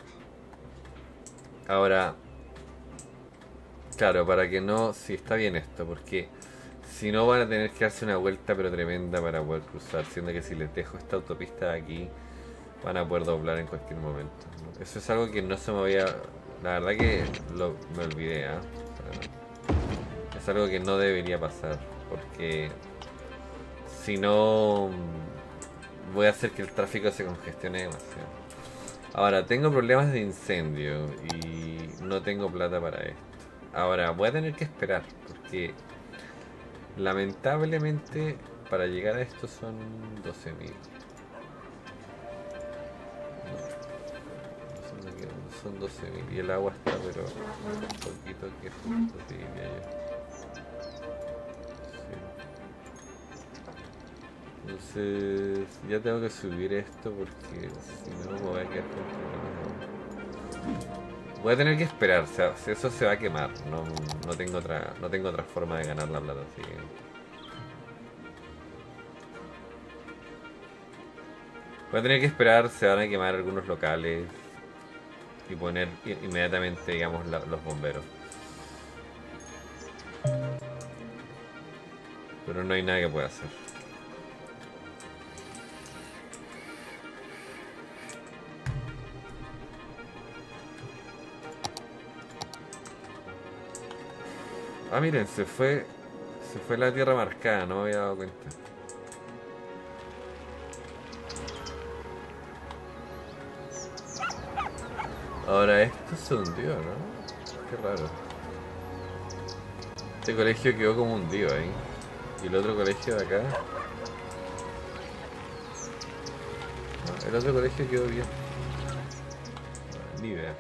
Ahora, claro, para que no... Sí, está bien esto, porque... Si no van a tener que darse una vuelta pero tremenda para poder cruzar, siendo que si les dejo esta autopista de aquí van a poder doblar en cualquier momento, ¿no? Eso es algo que no se me había... La verdad que lo, me olvidé, ¿eh? O sea, es algo que no debería pasar, porque si no voy a hacer que el tráfico se congestione demasiado. Ahora, tengo problemas de incendio y no tengo plata para esto. Ahora, voy a tener que esperar, porque... Lamentablemente, para llegar a esto son doce mil. No, son doce mil. Y el agua está, pero un poquito que justo, te diría yo. Sí. Entonces, ya tengo que subir esto porque si no me voy a quedar con problemas. Voy a tener que esperar, o sea, eso se va a quemar, no, no tengo otra, no tengo otra forma de ganar la plata, así que... Voy a tener que esperar, se van a quemar algunos locales y poner inmediatamente, digamos, la, los bomberos. Pero no hay nada que pueda hacer. Ah, miren, se fue. Se fue la tierra marcada, no me había dado cuenta. Ahora esto se hundió, ¿no? Qué raro. Este colegio quedó como hundido ahí. Y el otro colegio de acá El otro colegio quedó bien. Ni idea.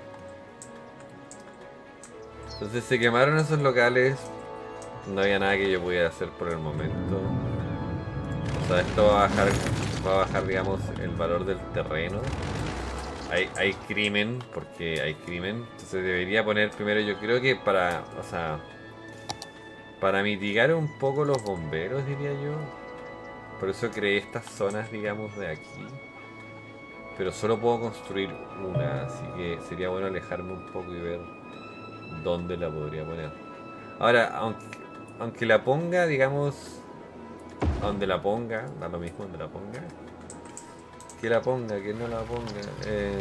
Entonces se quemaron esos locales. No había nada que yo pudiera hacer por el momento. O sea, esto va a bajar, va a bajar, digamos, el valor del terreno. Hay, hay crimen, porque hay crimen. Entonces debería poner primero, yo creo que para, o sea, para mitigar un poco los bomberos, diría yo. Por eso creé estas zonas, digamos, de aquí. Pero solo puedo construir una, así que sería bueno alejarme un poco y ver dónde la podría poner. Ahora, aunque, aunque la ponga, digamos, donde la ponga, da lo mismo donde la ponga. Que la ponga, que no la ponga. Eh,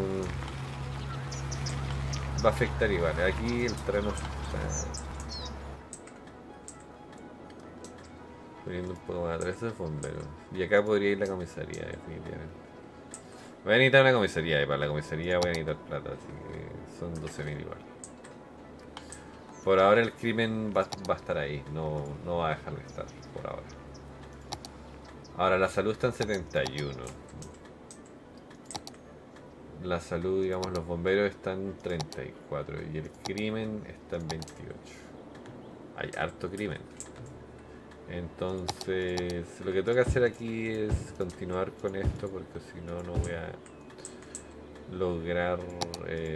va a afectar igual. Aquí el terreno está poniendo un poco más atrás de bomberos. Y acá podría ir la comisaría, definitivamente. Voy a necesitar una comisaría y para la comisaría voy a necesitar plata, así que son doce mil igual. Por ahora el crimen va, va a estar ahí, no, no va a dejar de estar por ahora. Ahora la salud está en setenta y uno. La salud, digamos, los bomberos están en treinta y cuatro y el crimen está en veintiocho. Hay harto crimen. Entonces, lo que tengo que hacer aquí es continuar con esto porque si no, no voy a lograr... Eh,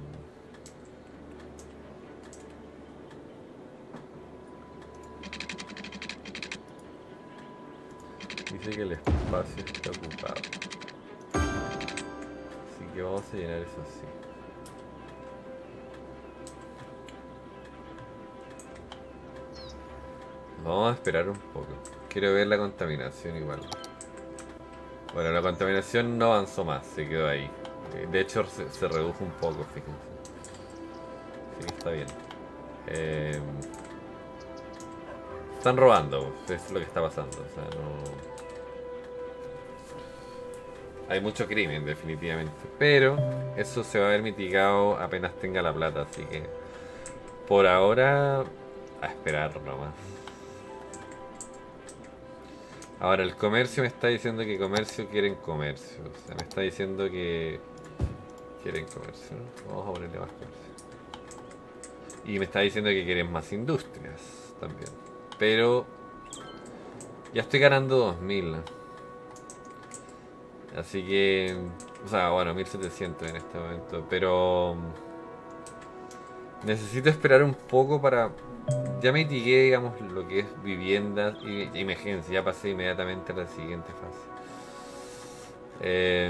dice que el espacio está ocupado. Así que vamos a llenar eso así. Vamos a esperar un poco. Quiero ver la contaminación igual. Bueno, la contaminación no avanzó más, se quedó ahí. De hecho se, se redujo un poco, fíjense. Sí, está bien. Eh, están robando, es lo que está pasando. O sea, no... Hay mucho crimen, definitivamente. Pero eso se va a ver mitigado apenas tenga la plata, así que... Por ahora, a esperar nomás. Ahora, el comercio me está diciendo que comercio quieren comercio. O sea, me está diciendo que quieren comercio, ¿no? Vamos a ponerle más comercio. Y me está diciendo que quieren más industrias también. Pero ya estoy ganando dos mil. Así que... O sea, bueno, mil setecientos en este momento. Pero... Necesito esperar un poco para... Ya mitigué, digamos, lo que es viviendas y emergencia. Ya pasé inmediatamente a la siguiente fase. Eh,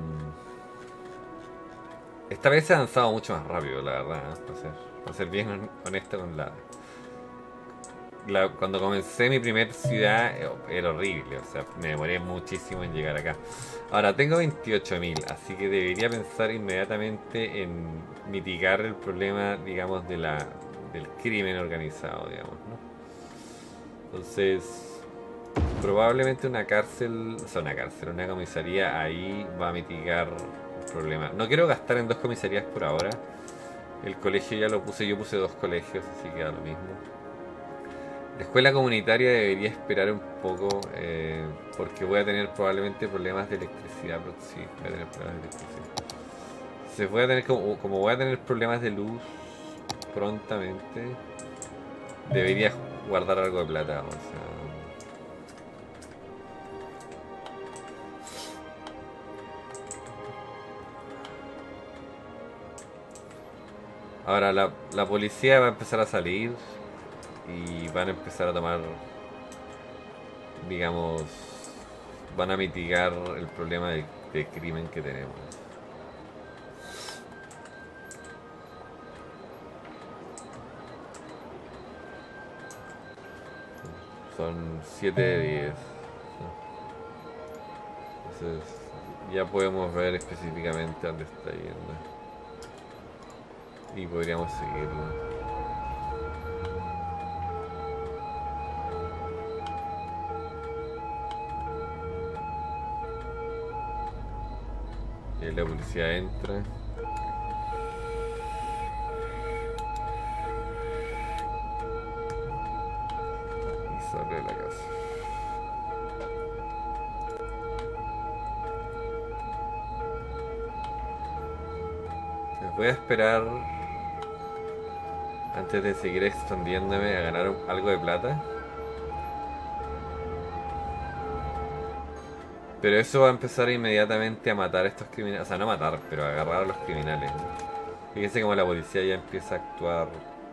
esta vez se ha avanzado mucho más rápido, la verdad. ¿eh? Para ser, para ser bien honesto con la, la... Cuando comencé mi primer ciudad era horrible. O sea, me demoré muchísimo en llegar acá. Ahora tengo veintiocho mil, así que debería pensar inmediatamente en mitigar el problema, digamos, de la... del crimen organizado, digamos, ¿no? Entonces, probablemente una cárcel, o sea, una cárcel, una comisaría ahí va a mitigar el problema. No quiero gastar en dos comisarías por ahora. El colegio ya lo puse, yo puse dos colegios, así que da lo mismo. La escuela comunitaria debería esperar un poco, eh, porque voy a tener probablemente problemas de electricidad, pero sí, voy a tener problemas de electricidad. Se voy a tener como, como voy a tener problemas de luz prontamente, debería guardar algo de plata, o sea. Ahora la, la policía va a empezar a salir y van a empezar a tomar, digamos, van a mitigar el problema de, de crimen que tenemos. Son siete de diez. Entonces ya podemos ver específicamente dónde está yendo. Y podríamos seguirlo. Y la policía entra. Y sale de la casa. Les voy a esperar antes de seguir extendiéndome a ganar algo de plata. Pero eso va a empezar inmediatamente a matar a estos criminales. O sea, no matar, pero a agarrar a los criminales. Fíjense como la policía ya empieza a actuar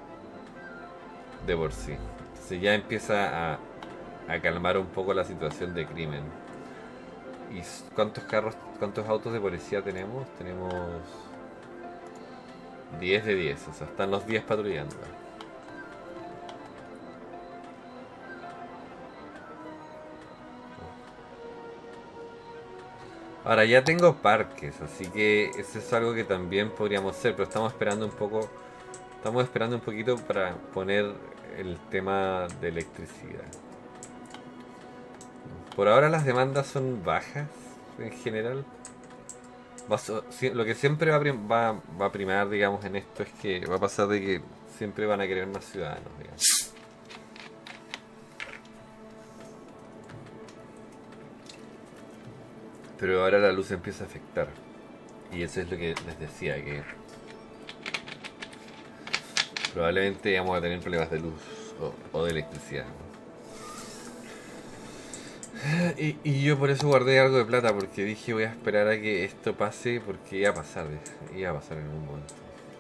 de por sí. Entonces ya empieza a, a calmar un poco la situación de crimen. ¿Y cuántos carros, cuántos autos de policía tenemos? Tenemos diez de diez, o sea, están los diez patrullando. Ahora ya tengo parques, así que eso es algo que también podríamos hacer, pero estamos esperando un poco, estamos esperando un poquito para poner el tema de electricidad. Por ahora las demandas son bajas en general. Lo que siempre va a, prim va, va a primar, digamos, en esto es que va a pasar de que siempre van a querer más ciudadanos, digamos. Pero ahora la luz empieza a afectar. Y eso es lo que les decía, que probablemente vamos a tener problemas de luz o, o de electricidad. Y, y yo por eso guardé algo de plata, porque dije voy a esperar a que esto pase, porque iba a pasar, iba a pasar en un momento.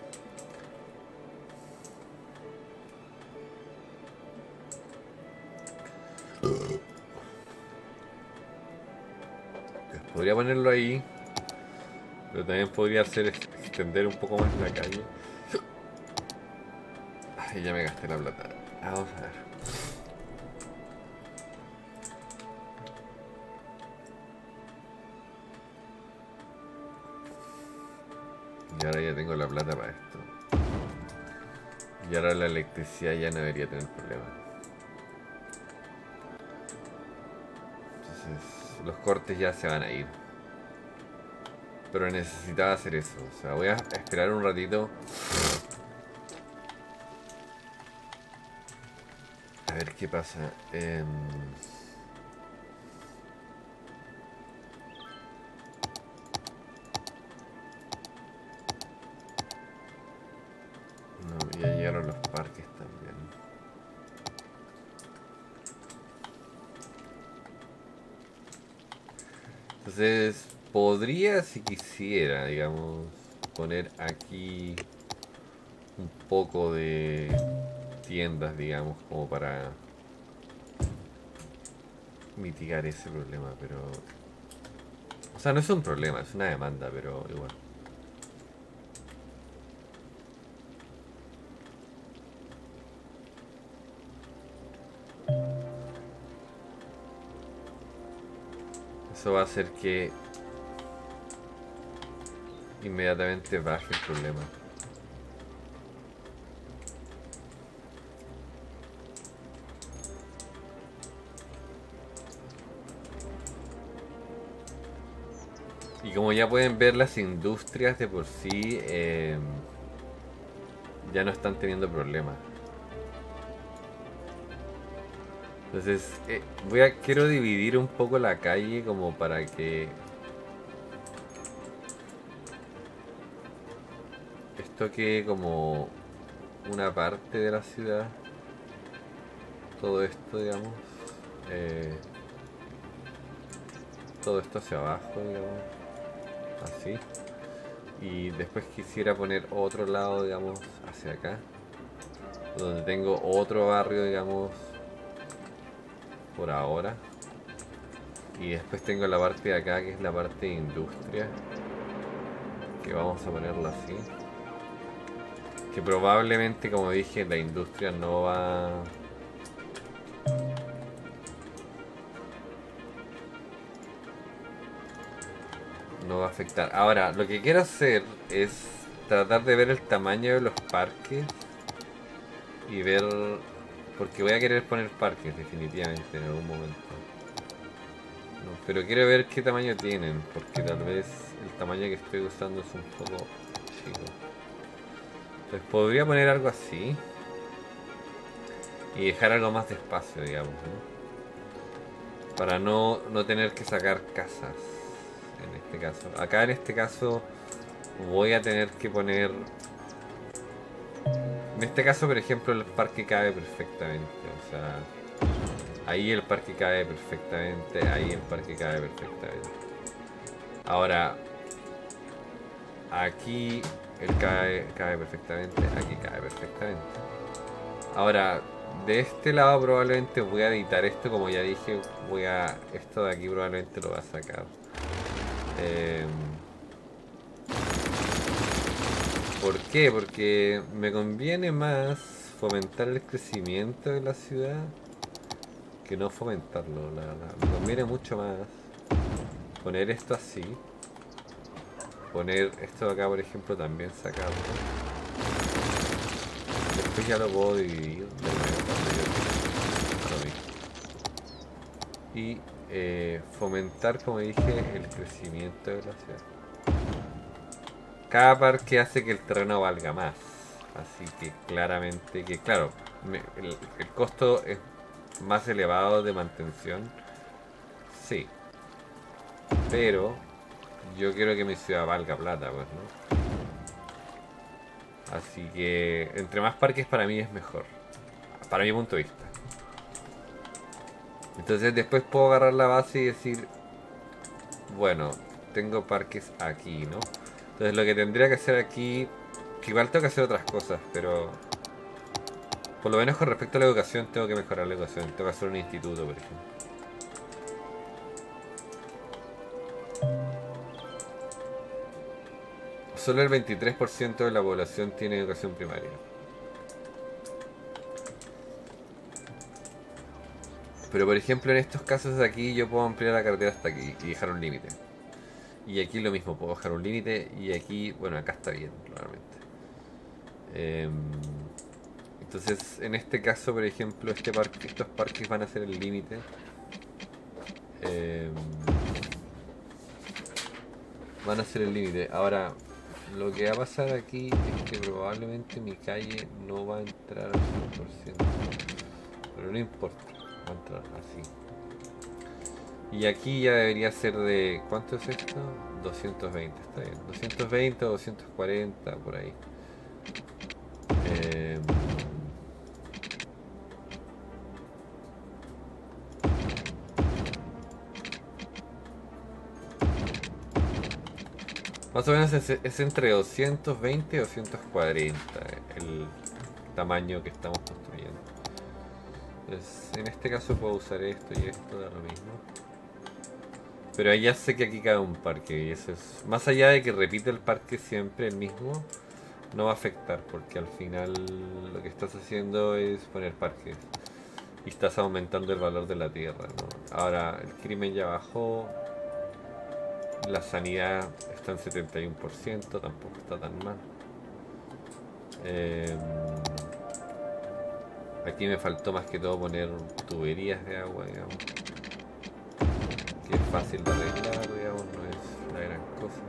Podría ponerlo ahí, pero también podría hacer extender un poco más la calle. Ay, ya me gasté la plata. Vamos a ver. Y ahora ya tengo la plata para esto. Y ahora la electricidad ya no debería tener problema. Entonces los cortes ya se van a ir. Pero necesitaba hacer eso. O sea, voy a esperar un ratito. A ver qué pasa. Eh... No, ya llegaron los parques también. Entonces, podría, si quisiera, digamos, poner aquí un poco de tiendas, digamos, como para mitigar ese problema, pero... O sea, no es un problema, es una demanda, pero igual. Eso va a hacer que inmediatamente baje el problema. Y como ya pueden ver, las industrias de por sí eh, ya no están teniendo problemas. Entonces, eh, voy a quiero dividir un poco la calle como para que esto quede como una parte de la ciudad. Todo esto, digamos. Eh, todo esto hacia abajo, digamos. Así. Y después quisiera poner otro lado, digamos, hacia acá. Donde tengo otro barrio, digamos, por ahora. Y después tengo la parte de acá, que es la parte de industria, que vamos a ponerla así. Que probablemente, como dije, la industria no va... no va a afectar. Ahora, lo que quiero hacer es tratar de ver el tamaño de los parques y ver... porque voy a querer poner parques definitivamente en algún momento. No, pero quiero ver qué tamaño tienen, porque tal vez el tamaño que estoy usando es un poco chico. Entonces podría poner algo así y dejar algo más de espacio, digamos, ¿no? Para no, no tener que sacar casas en este caso. Acá en este caso voy a tener que poner... En este caso, por ejemplo, el parque cabe perfectamente. O sea, ahí el parque cabe perfectamente, ahí el parque cabe perfectamente. Ahora, aquí el cabe, cabe perfectamente, aquí cabe perfectamente. Ahora, de este lado probablemente voy a editar esto, como ya dije, voy a... Esto de aquí probablemente lo voy a sacar. Eh, ¿Por qué? Porque me conviene más fomentar el crecimiento de la ciudad que no fomentarlo, la verdad. Me conviene mucho más poner esto así. Poner esto de acá, por ejemplo, también sacarlo. Después ya lo puedo dividir de nuevo cuando yo quiera. A lo mismo. Y eh, fomentar, como dije, el crecimiento de la ciudad. Cada parque hace que el terreno valga más. Así que claramente que, claro, me- el, el costo es más elevado de mantención. Sí. Pero yo quiero que mi ciudad valga plata, pues, ¿no? Así que entre más parques para mí es mejor. Para mi punto de vista. Entonces después puedo agarrar la base y decir, bueno, tengo parques aquí, ¿no? Entonces lo que tendría que hacer aquí, que igual tengo que hacer otras cosas, pero por lo menos con respecto a la educación tengo que mejorar la educación. Tengo que hacer un instituto, por ejemplo. Solo el veintitrés por ciento de la población tiene educación primaria. Pero por ejemplo en estos casos de aquí yo puedo ampliar la carretera hasta aquí y dejar un límite. Y aquí lo mismo, puedo dejar un límite y aquí, bueno, acá está bien, claramente. Eh, entonces en este caso, por ejemplo, este parque, estos parques van a ser el límite. Eh, van a ser el límite. Ahora, lo que va a pasar aquí es que probablemente mi calle no va a entrar al cien por ciento. Pero no importa, va a entrar así. Y aquí ya debería ser de... ¿Cuánto es esto? doscientos veinte, está bien. doscientos veinte o doscientos cuarenta, por ahí. Eh, más o menos es, es entre doscientos veinte y doscientos cuarenta el tamaño que estamos construyendo. Pues en este caso puedo usar esto y esto, da lo mismo. Pero ya sé que aquí cabe un parque y eso es... Más allá de que repite el parque siempre el mismo, no va a afectar porque al final lo que estás haciendo es poner parques. Y estás aumentando el valor de la tierra, ¿no? Ahora, el crimen ya bajó. La sanidad está en setenta y uno por ciento, tampoco está tan mal. Eh, aquí me faltó más que todo poner tuberías de agua, digamos. Que es fácil de arreglar, digamos, no es la gran cosa.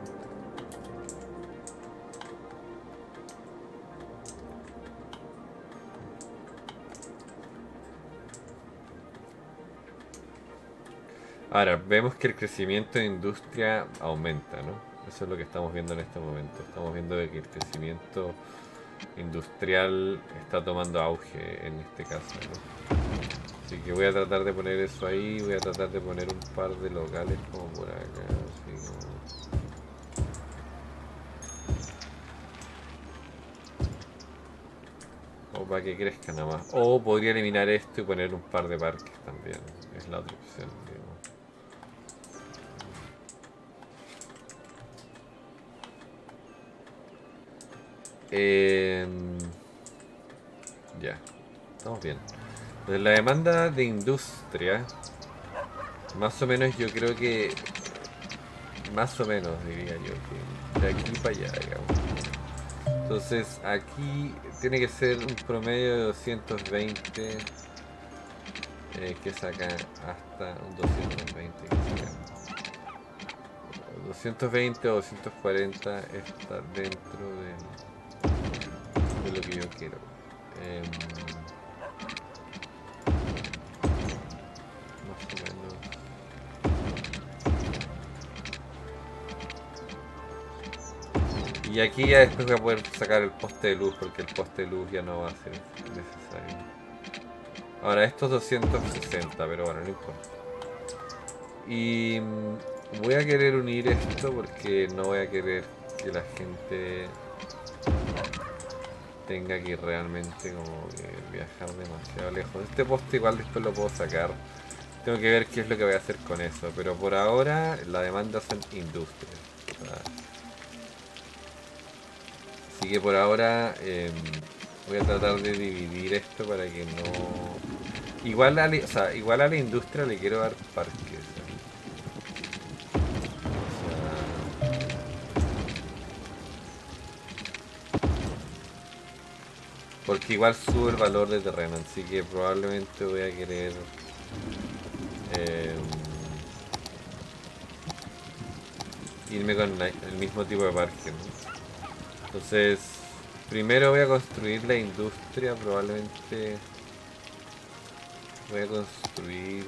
Ahora, vemos que el crecimiento de industria aumenta, ¿no? Eso es lo que estamos viendo en este momento. Estamos viendo de que el crecimiento industrial está tomando auge en este caso, ¿no? Así que voy a tratar de poner eso ahí, voy a tratar de poner un par de locales como por acá, así como... O para que crezca nada más. O podría eliminar esto y poner un par de parques también. Es la otra opción, digamos. Eh, ya, estamos bien. Entonces, la demanda de industria, más o menos yo creo que, más o menos diría yo, que de aquí para allá, digamos. Entonces aquí tiene que ser un promedio de doscientos veinte, eh, que saca hasta un doscientos veinte. Que saca. doscientos veinte o doscientos cuarenta está dentro de, de lo que yo quiero. Eh, más o menos. Y aquí ya después voy a poder sacar el poste de luz, porque el poste de luz ya no va a ser necesario. Ahora estos doscientos sesenta, pero bueno, no importa. Y voy a querer unir esto porque no voy a querer que la gente tenga que realmente como que viajar demasiado lejos. Este poste igual después lo puedo sacar. Tengo que ver qué es lo que voy a hacer con eso. Pero por ahora la demanda son industrias. O sea, así que por ahora eh, voy a tratar de dividir esto para que no... Igual a, la, o sea, igual a la industria le quiero dar parques. Porque igual sube el valor de terreno, así que probablemente voy a querer eh, irme con el mismo tipo de parque, ¿no? Entonces, primero voy a construir la industria, probablemente voy a construir...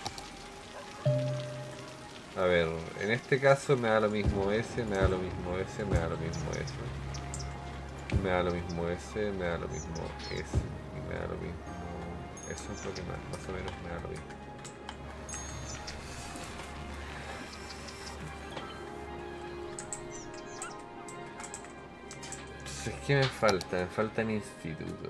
A ver, en este caso me da lo mismo ese, me da lo mismo ese, me da lo mismo ese. Me da lo mismo ese, me da lo mismo ese, y me da lo mismo... Eso es lo que más, más o menos me da lo mismo. Entonces, ¿qué me falta? Me faltan institutos.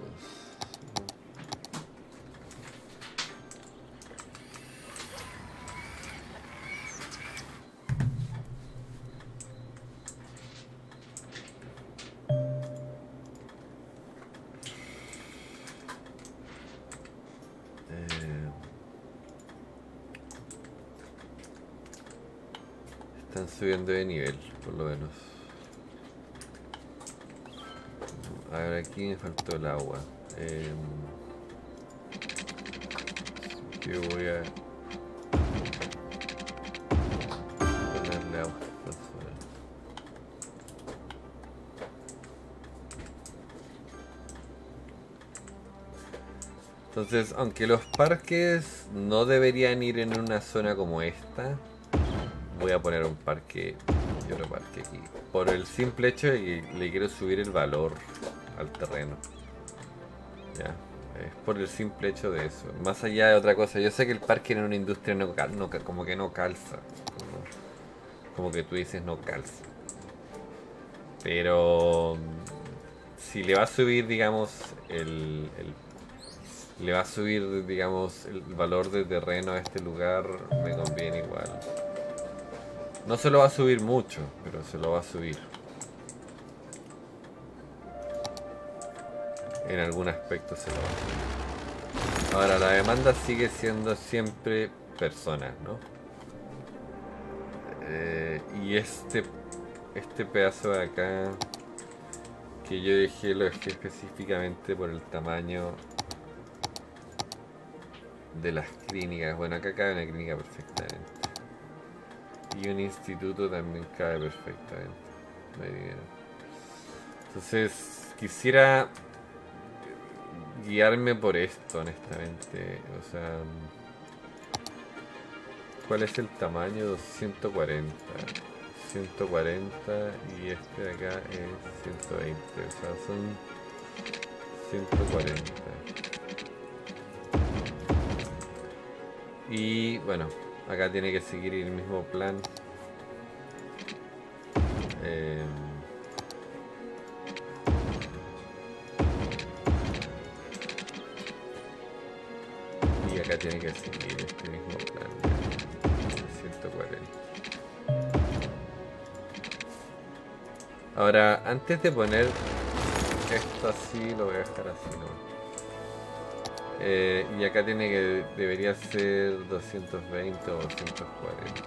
Están subiendo de nivel, por lo menos. A ver, aquí me faltó el agua. Eh, yo voy a ponerle agua. Entonces, aunque los parques no deberían ir en una zona como esta, voy a poner un parque y otro parque aquí. Por el simple hecho de que le quiero subir el valor al terreno. Ya, es por el simple hecho de eso. Más allá de otra cosa, yo sé que el parque en una industria no, no como que no calza. Como, como que tú dices no calza. Pero si le va a subir, digamos, el, el le va a subir, digamos, el valor de terreno a este lugar, me conviene igual. No se lo va a subir mucho, pero se lo va a subir. En algún aspecto se lo va a subir. Ahora, la demanda sigue siendo siempre personas, ¿no? Eh, y este, este pedazo de acá, que yo dejé, lo dejé específicamente por el tamaño de las clínicas. Bueno, acá cabe una clínica perfectamente. Y un instituto también cabe perfectamente. Entonces, quisiera guiarme por esto, honestamente. O sea, ¿cuál es el tamaño? ciento cuarenta. ciento cuarenta y este de acá es ciento veinte. O sea, son ciento cuarenta. Y bueno, acá tiene que seguir el mismo plan. Eh, y acá tiene que seguir este mismo plan de ciento cuarenta. Ahora, antes de poner esto así, lo voy a dejar así, ¿no? Eh, y acá tiene que, debería ser doscientos veinte o doscientos cuarenta.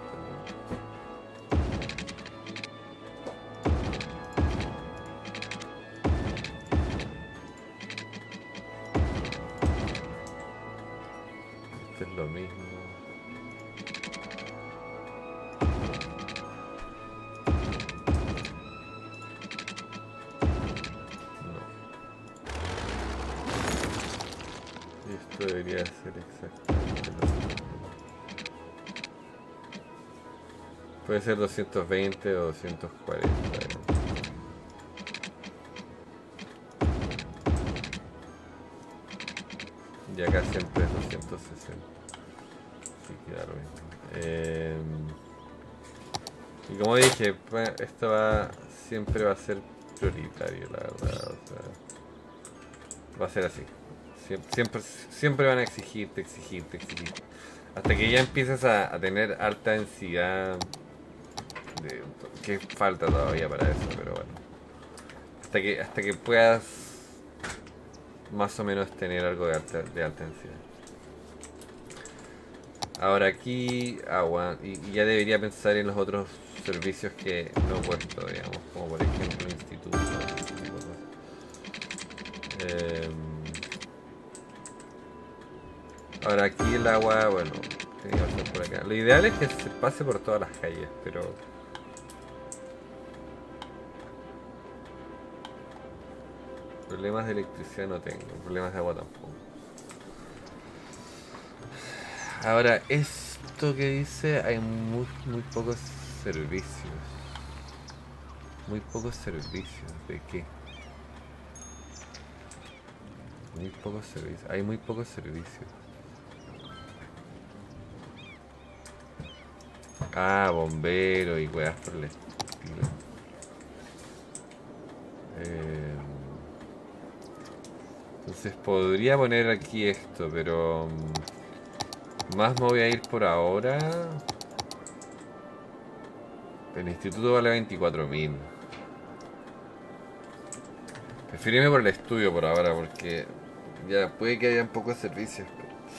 Esto es lo mismo. Debería ser exactamente lo mismo. Puede ser doscientos veinte o doscientos cuarenta. Y acá siempre es doscientos sesenta. Sí, claro. Eh, y como dije, pues, esto va siempre va a ser prioritario, la verdad. O sea, va a ser así. Siempre, siempre, siempre van a exigirte, exigirte, exigirte. Hasta que ya empieces a, a tener alta densidad. De, que falta todavía para eso, pero bueno. Hasta que, hasta que puedas más o menos tener algo de alta, de alta densidad. Ahora aquí agua y, y ya debería pensar en los otros servicios que no he puesto, digamos, como por ejemplo el instituto. Eh, ahora aquí el agua, bueno, tiene que pasar por acá. Lo ideal es que se pase por todas las calles, pero problemas de electricidad no tengo, problemas de agua tampoco. Ahora, esto que dice, hay muy, muy pocos servicios. Muy pocos servicios. ¿De qué? Muy pocos servicios. Hay muy pocos servicios. Ah, bombero y weas por el estilo. Eh, entonces podría poner aquí esto, pero... Más me voy a ir por ahora. El instituto vale veinticuatro mil. Prefiero irme por el estudio por ahora porque ya puede que haya un poco de servicios.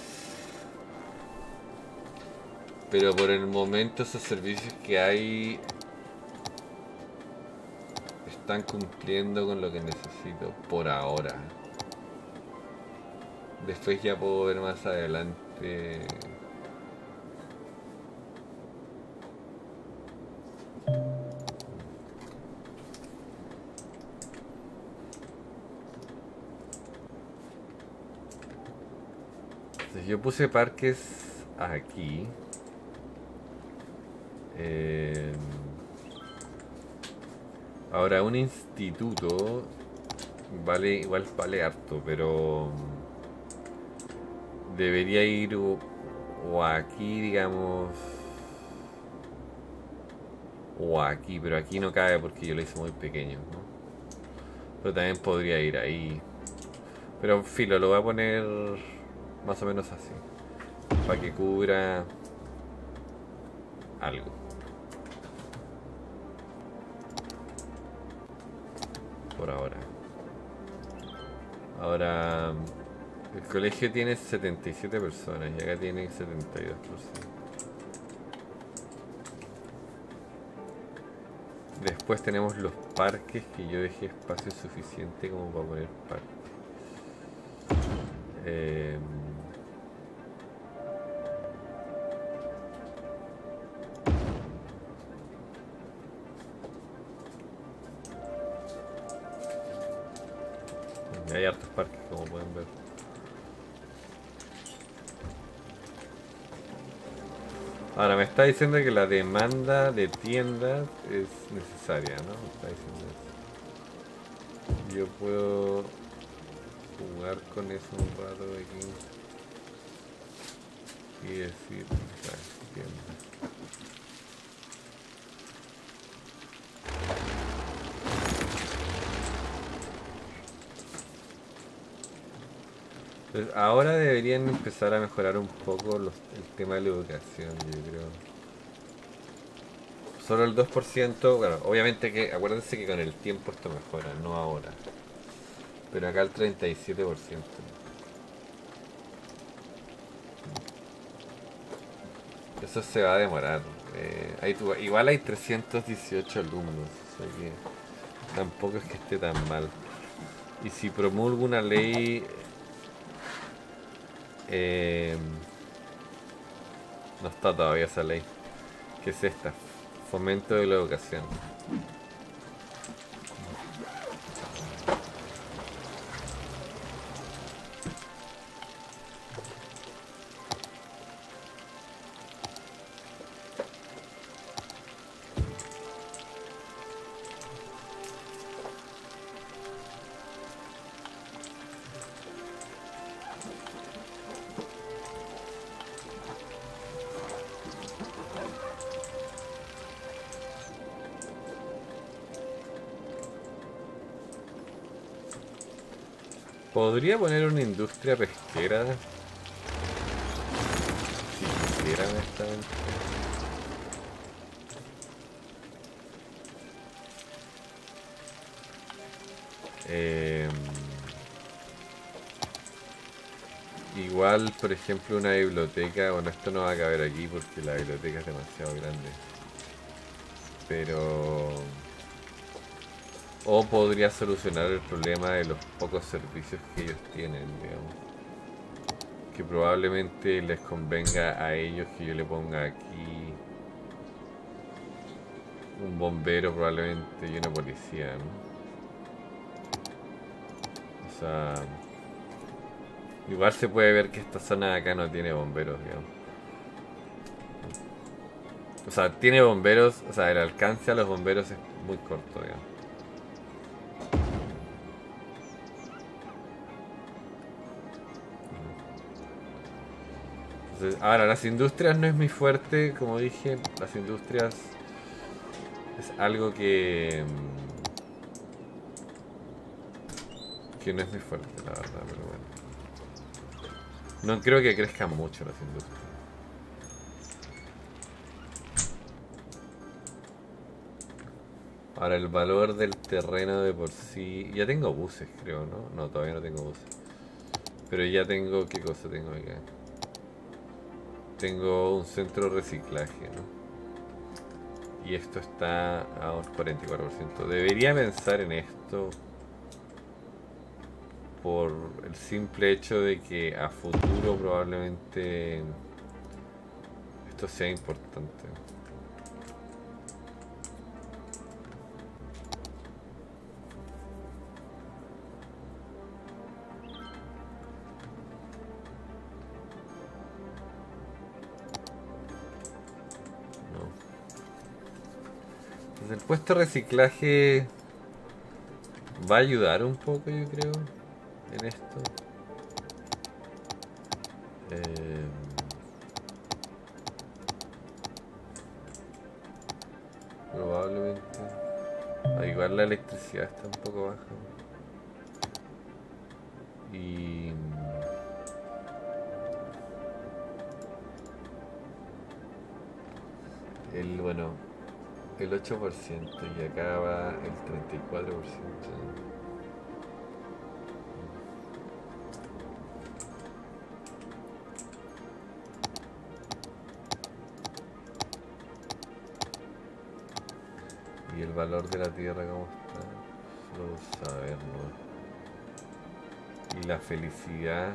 Pero por el momento esos servicios que hay están cumpliendo con lo que necesito por ahora. Después ya puedo ver más adelante. Entonces yo puse parques aquí. Eh, ahora un instituto vale igual vale harto, pero debería ir o, o aquí, digamos, o aquí, pero aquí no cabe porque yo lo hice muy pequeño, ¿no? Pero también podría ir ahí. Pero filo, lo voy a poner más o menos así, para que cubra algo. Por ahora. Ahora, el colegio tiene setenta y siete personas y acá tiene setenta y dos personas. Después tenemos los parques, que yo dejé espacio suficiente como para poner parques. Eh, hay hartos parques, como pueden ver. Ahora me está diciendo que la demanda de tiendas es necesaria, ¿no? Me está diciendo eso. Yo puedo jugar con eso un rato aquí y decir, bueno, tienda. Entonces, ahora deberían empezar a mejorar un poco los, el tema de la educación, yo creo. Solo el dos por ciento, bueno, obviamente que, acuérdense que con el tiempo esto mejora, no ahora. Pero acá el treinta y siete por ciento. Eso se va a demorar. Eh, hay, igual hay trescientos dieciocho alumnos, o sea que tampoco es que esté tan mal. Y si promulgo una ley... Eh, no está todavía esa ley. ¿Qué es esta? Fomento de la educación. Podría poner una industria pesquera si quisiera, honestamente. Eh, igual, por ejemplo, una biblioteca. Bueno, esto no va a caber aquí porque la biblioteca es demasiado grande. Pero... O podría solucionar el problema de los pocos servicios que ellos tienen, digamos. Que probablemente les convenga a ellos que yo le ponga aquí un bombero probablemente y una policía, ¿no? O sea... Igual se puede ver que esta zona de acá no tiene bomberos, digamos. O sea, tiene bomberos, o sea, el alcance a los bomberos es muy corto, digamos. Entonces, ahora, las industrias no es mi fuerte, como dije, las industrias es algo que... que no es muy fuerte, la verdad, pero bueno. No creo que crezcan mucho las industrias. Ahora, el valor del terreno de por sí... Ya tengo buses, creo, ¿no? No, todavía no tengo buses. Pero ya tengo... ¿Qué cosa tengo acá? Tengo un centro de reciclaje, ¿no? Y esto está a un cuarenta y cuatro por ciento. Debería pensar en esto por el simple hecho de que a futuro probablemente esto sea importante. El puesto de reciclaje va a ayudar un poco, yo creo, en esto. Eh, probablemente. Ah, igual la electricidad está un poco baja. Y... el, bueno, el ocho por ciento y acá va el treinta y cuatro por ciento. Y el valor de la tierra, ¿cómo está? Solo saberlo. Y la felicidad.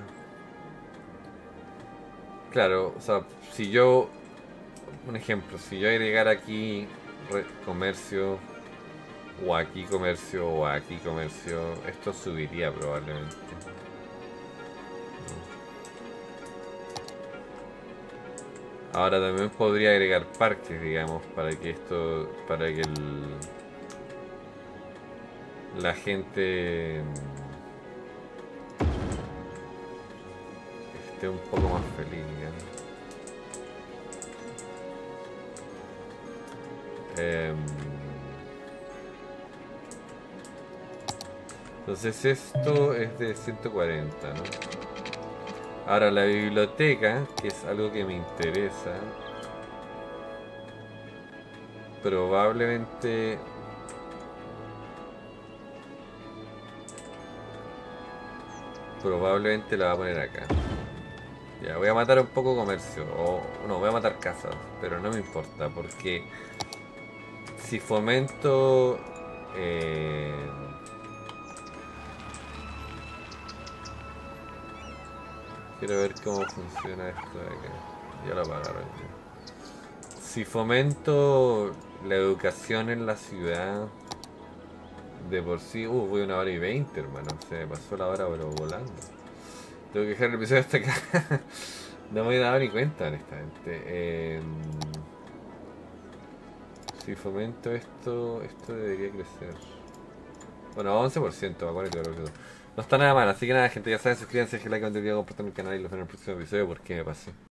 Claro, o sea, si yo... Un ejemplo, si yo agregara aquí comercio, o aquí comercio, o aquí comercio, esto subiría probablemente. Ahora también podría agregar parques, digamos, para que esto, para que el, la gente esté un poco más feliz, digamos. Eh, entonces esto es de ciento cuarenta, ¿no? Ahora la biblioteca, que es algo que me interesa, probablemente probablemente la va a poner acá. Ya, voy a matar un poco comercio, o no, voy a matar casas, pero no me importa, porque si fomento eh, quiero ver cómo funciona esto de acá. Ya lo apagaron ya. Si fomento la educación en la ciudad, de por sí, uh, voy una hora y veinte, hermano. Se me pasó la hora pero volando. Tengo que dejar el episodio hasta acá. No me he dado ni cuenta, honestamente. Eh, si fomento esto, esto debería crecer. Bueno, once por ciento, cuarenta por ciento. No está nada mal, así que nada, gente, ya saben, suscríbanse, dejen like, comenten, compartan el canal y los vemos en el próximo episodio porque me pasé.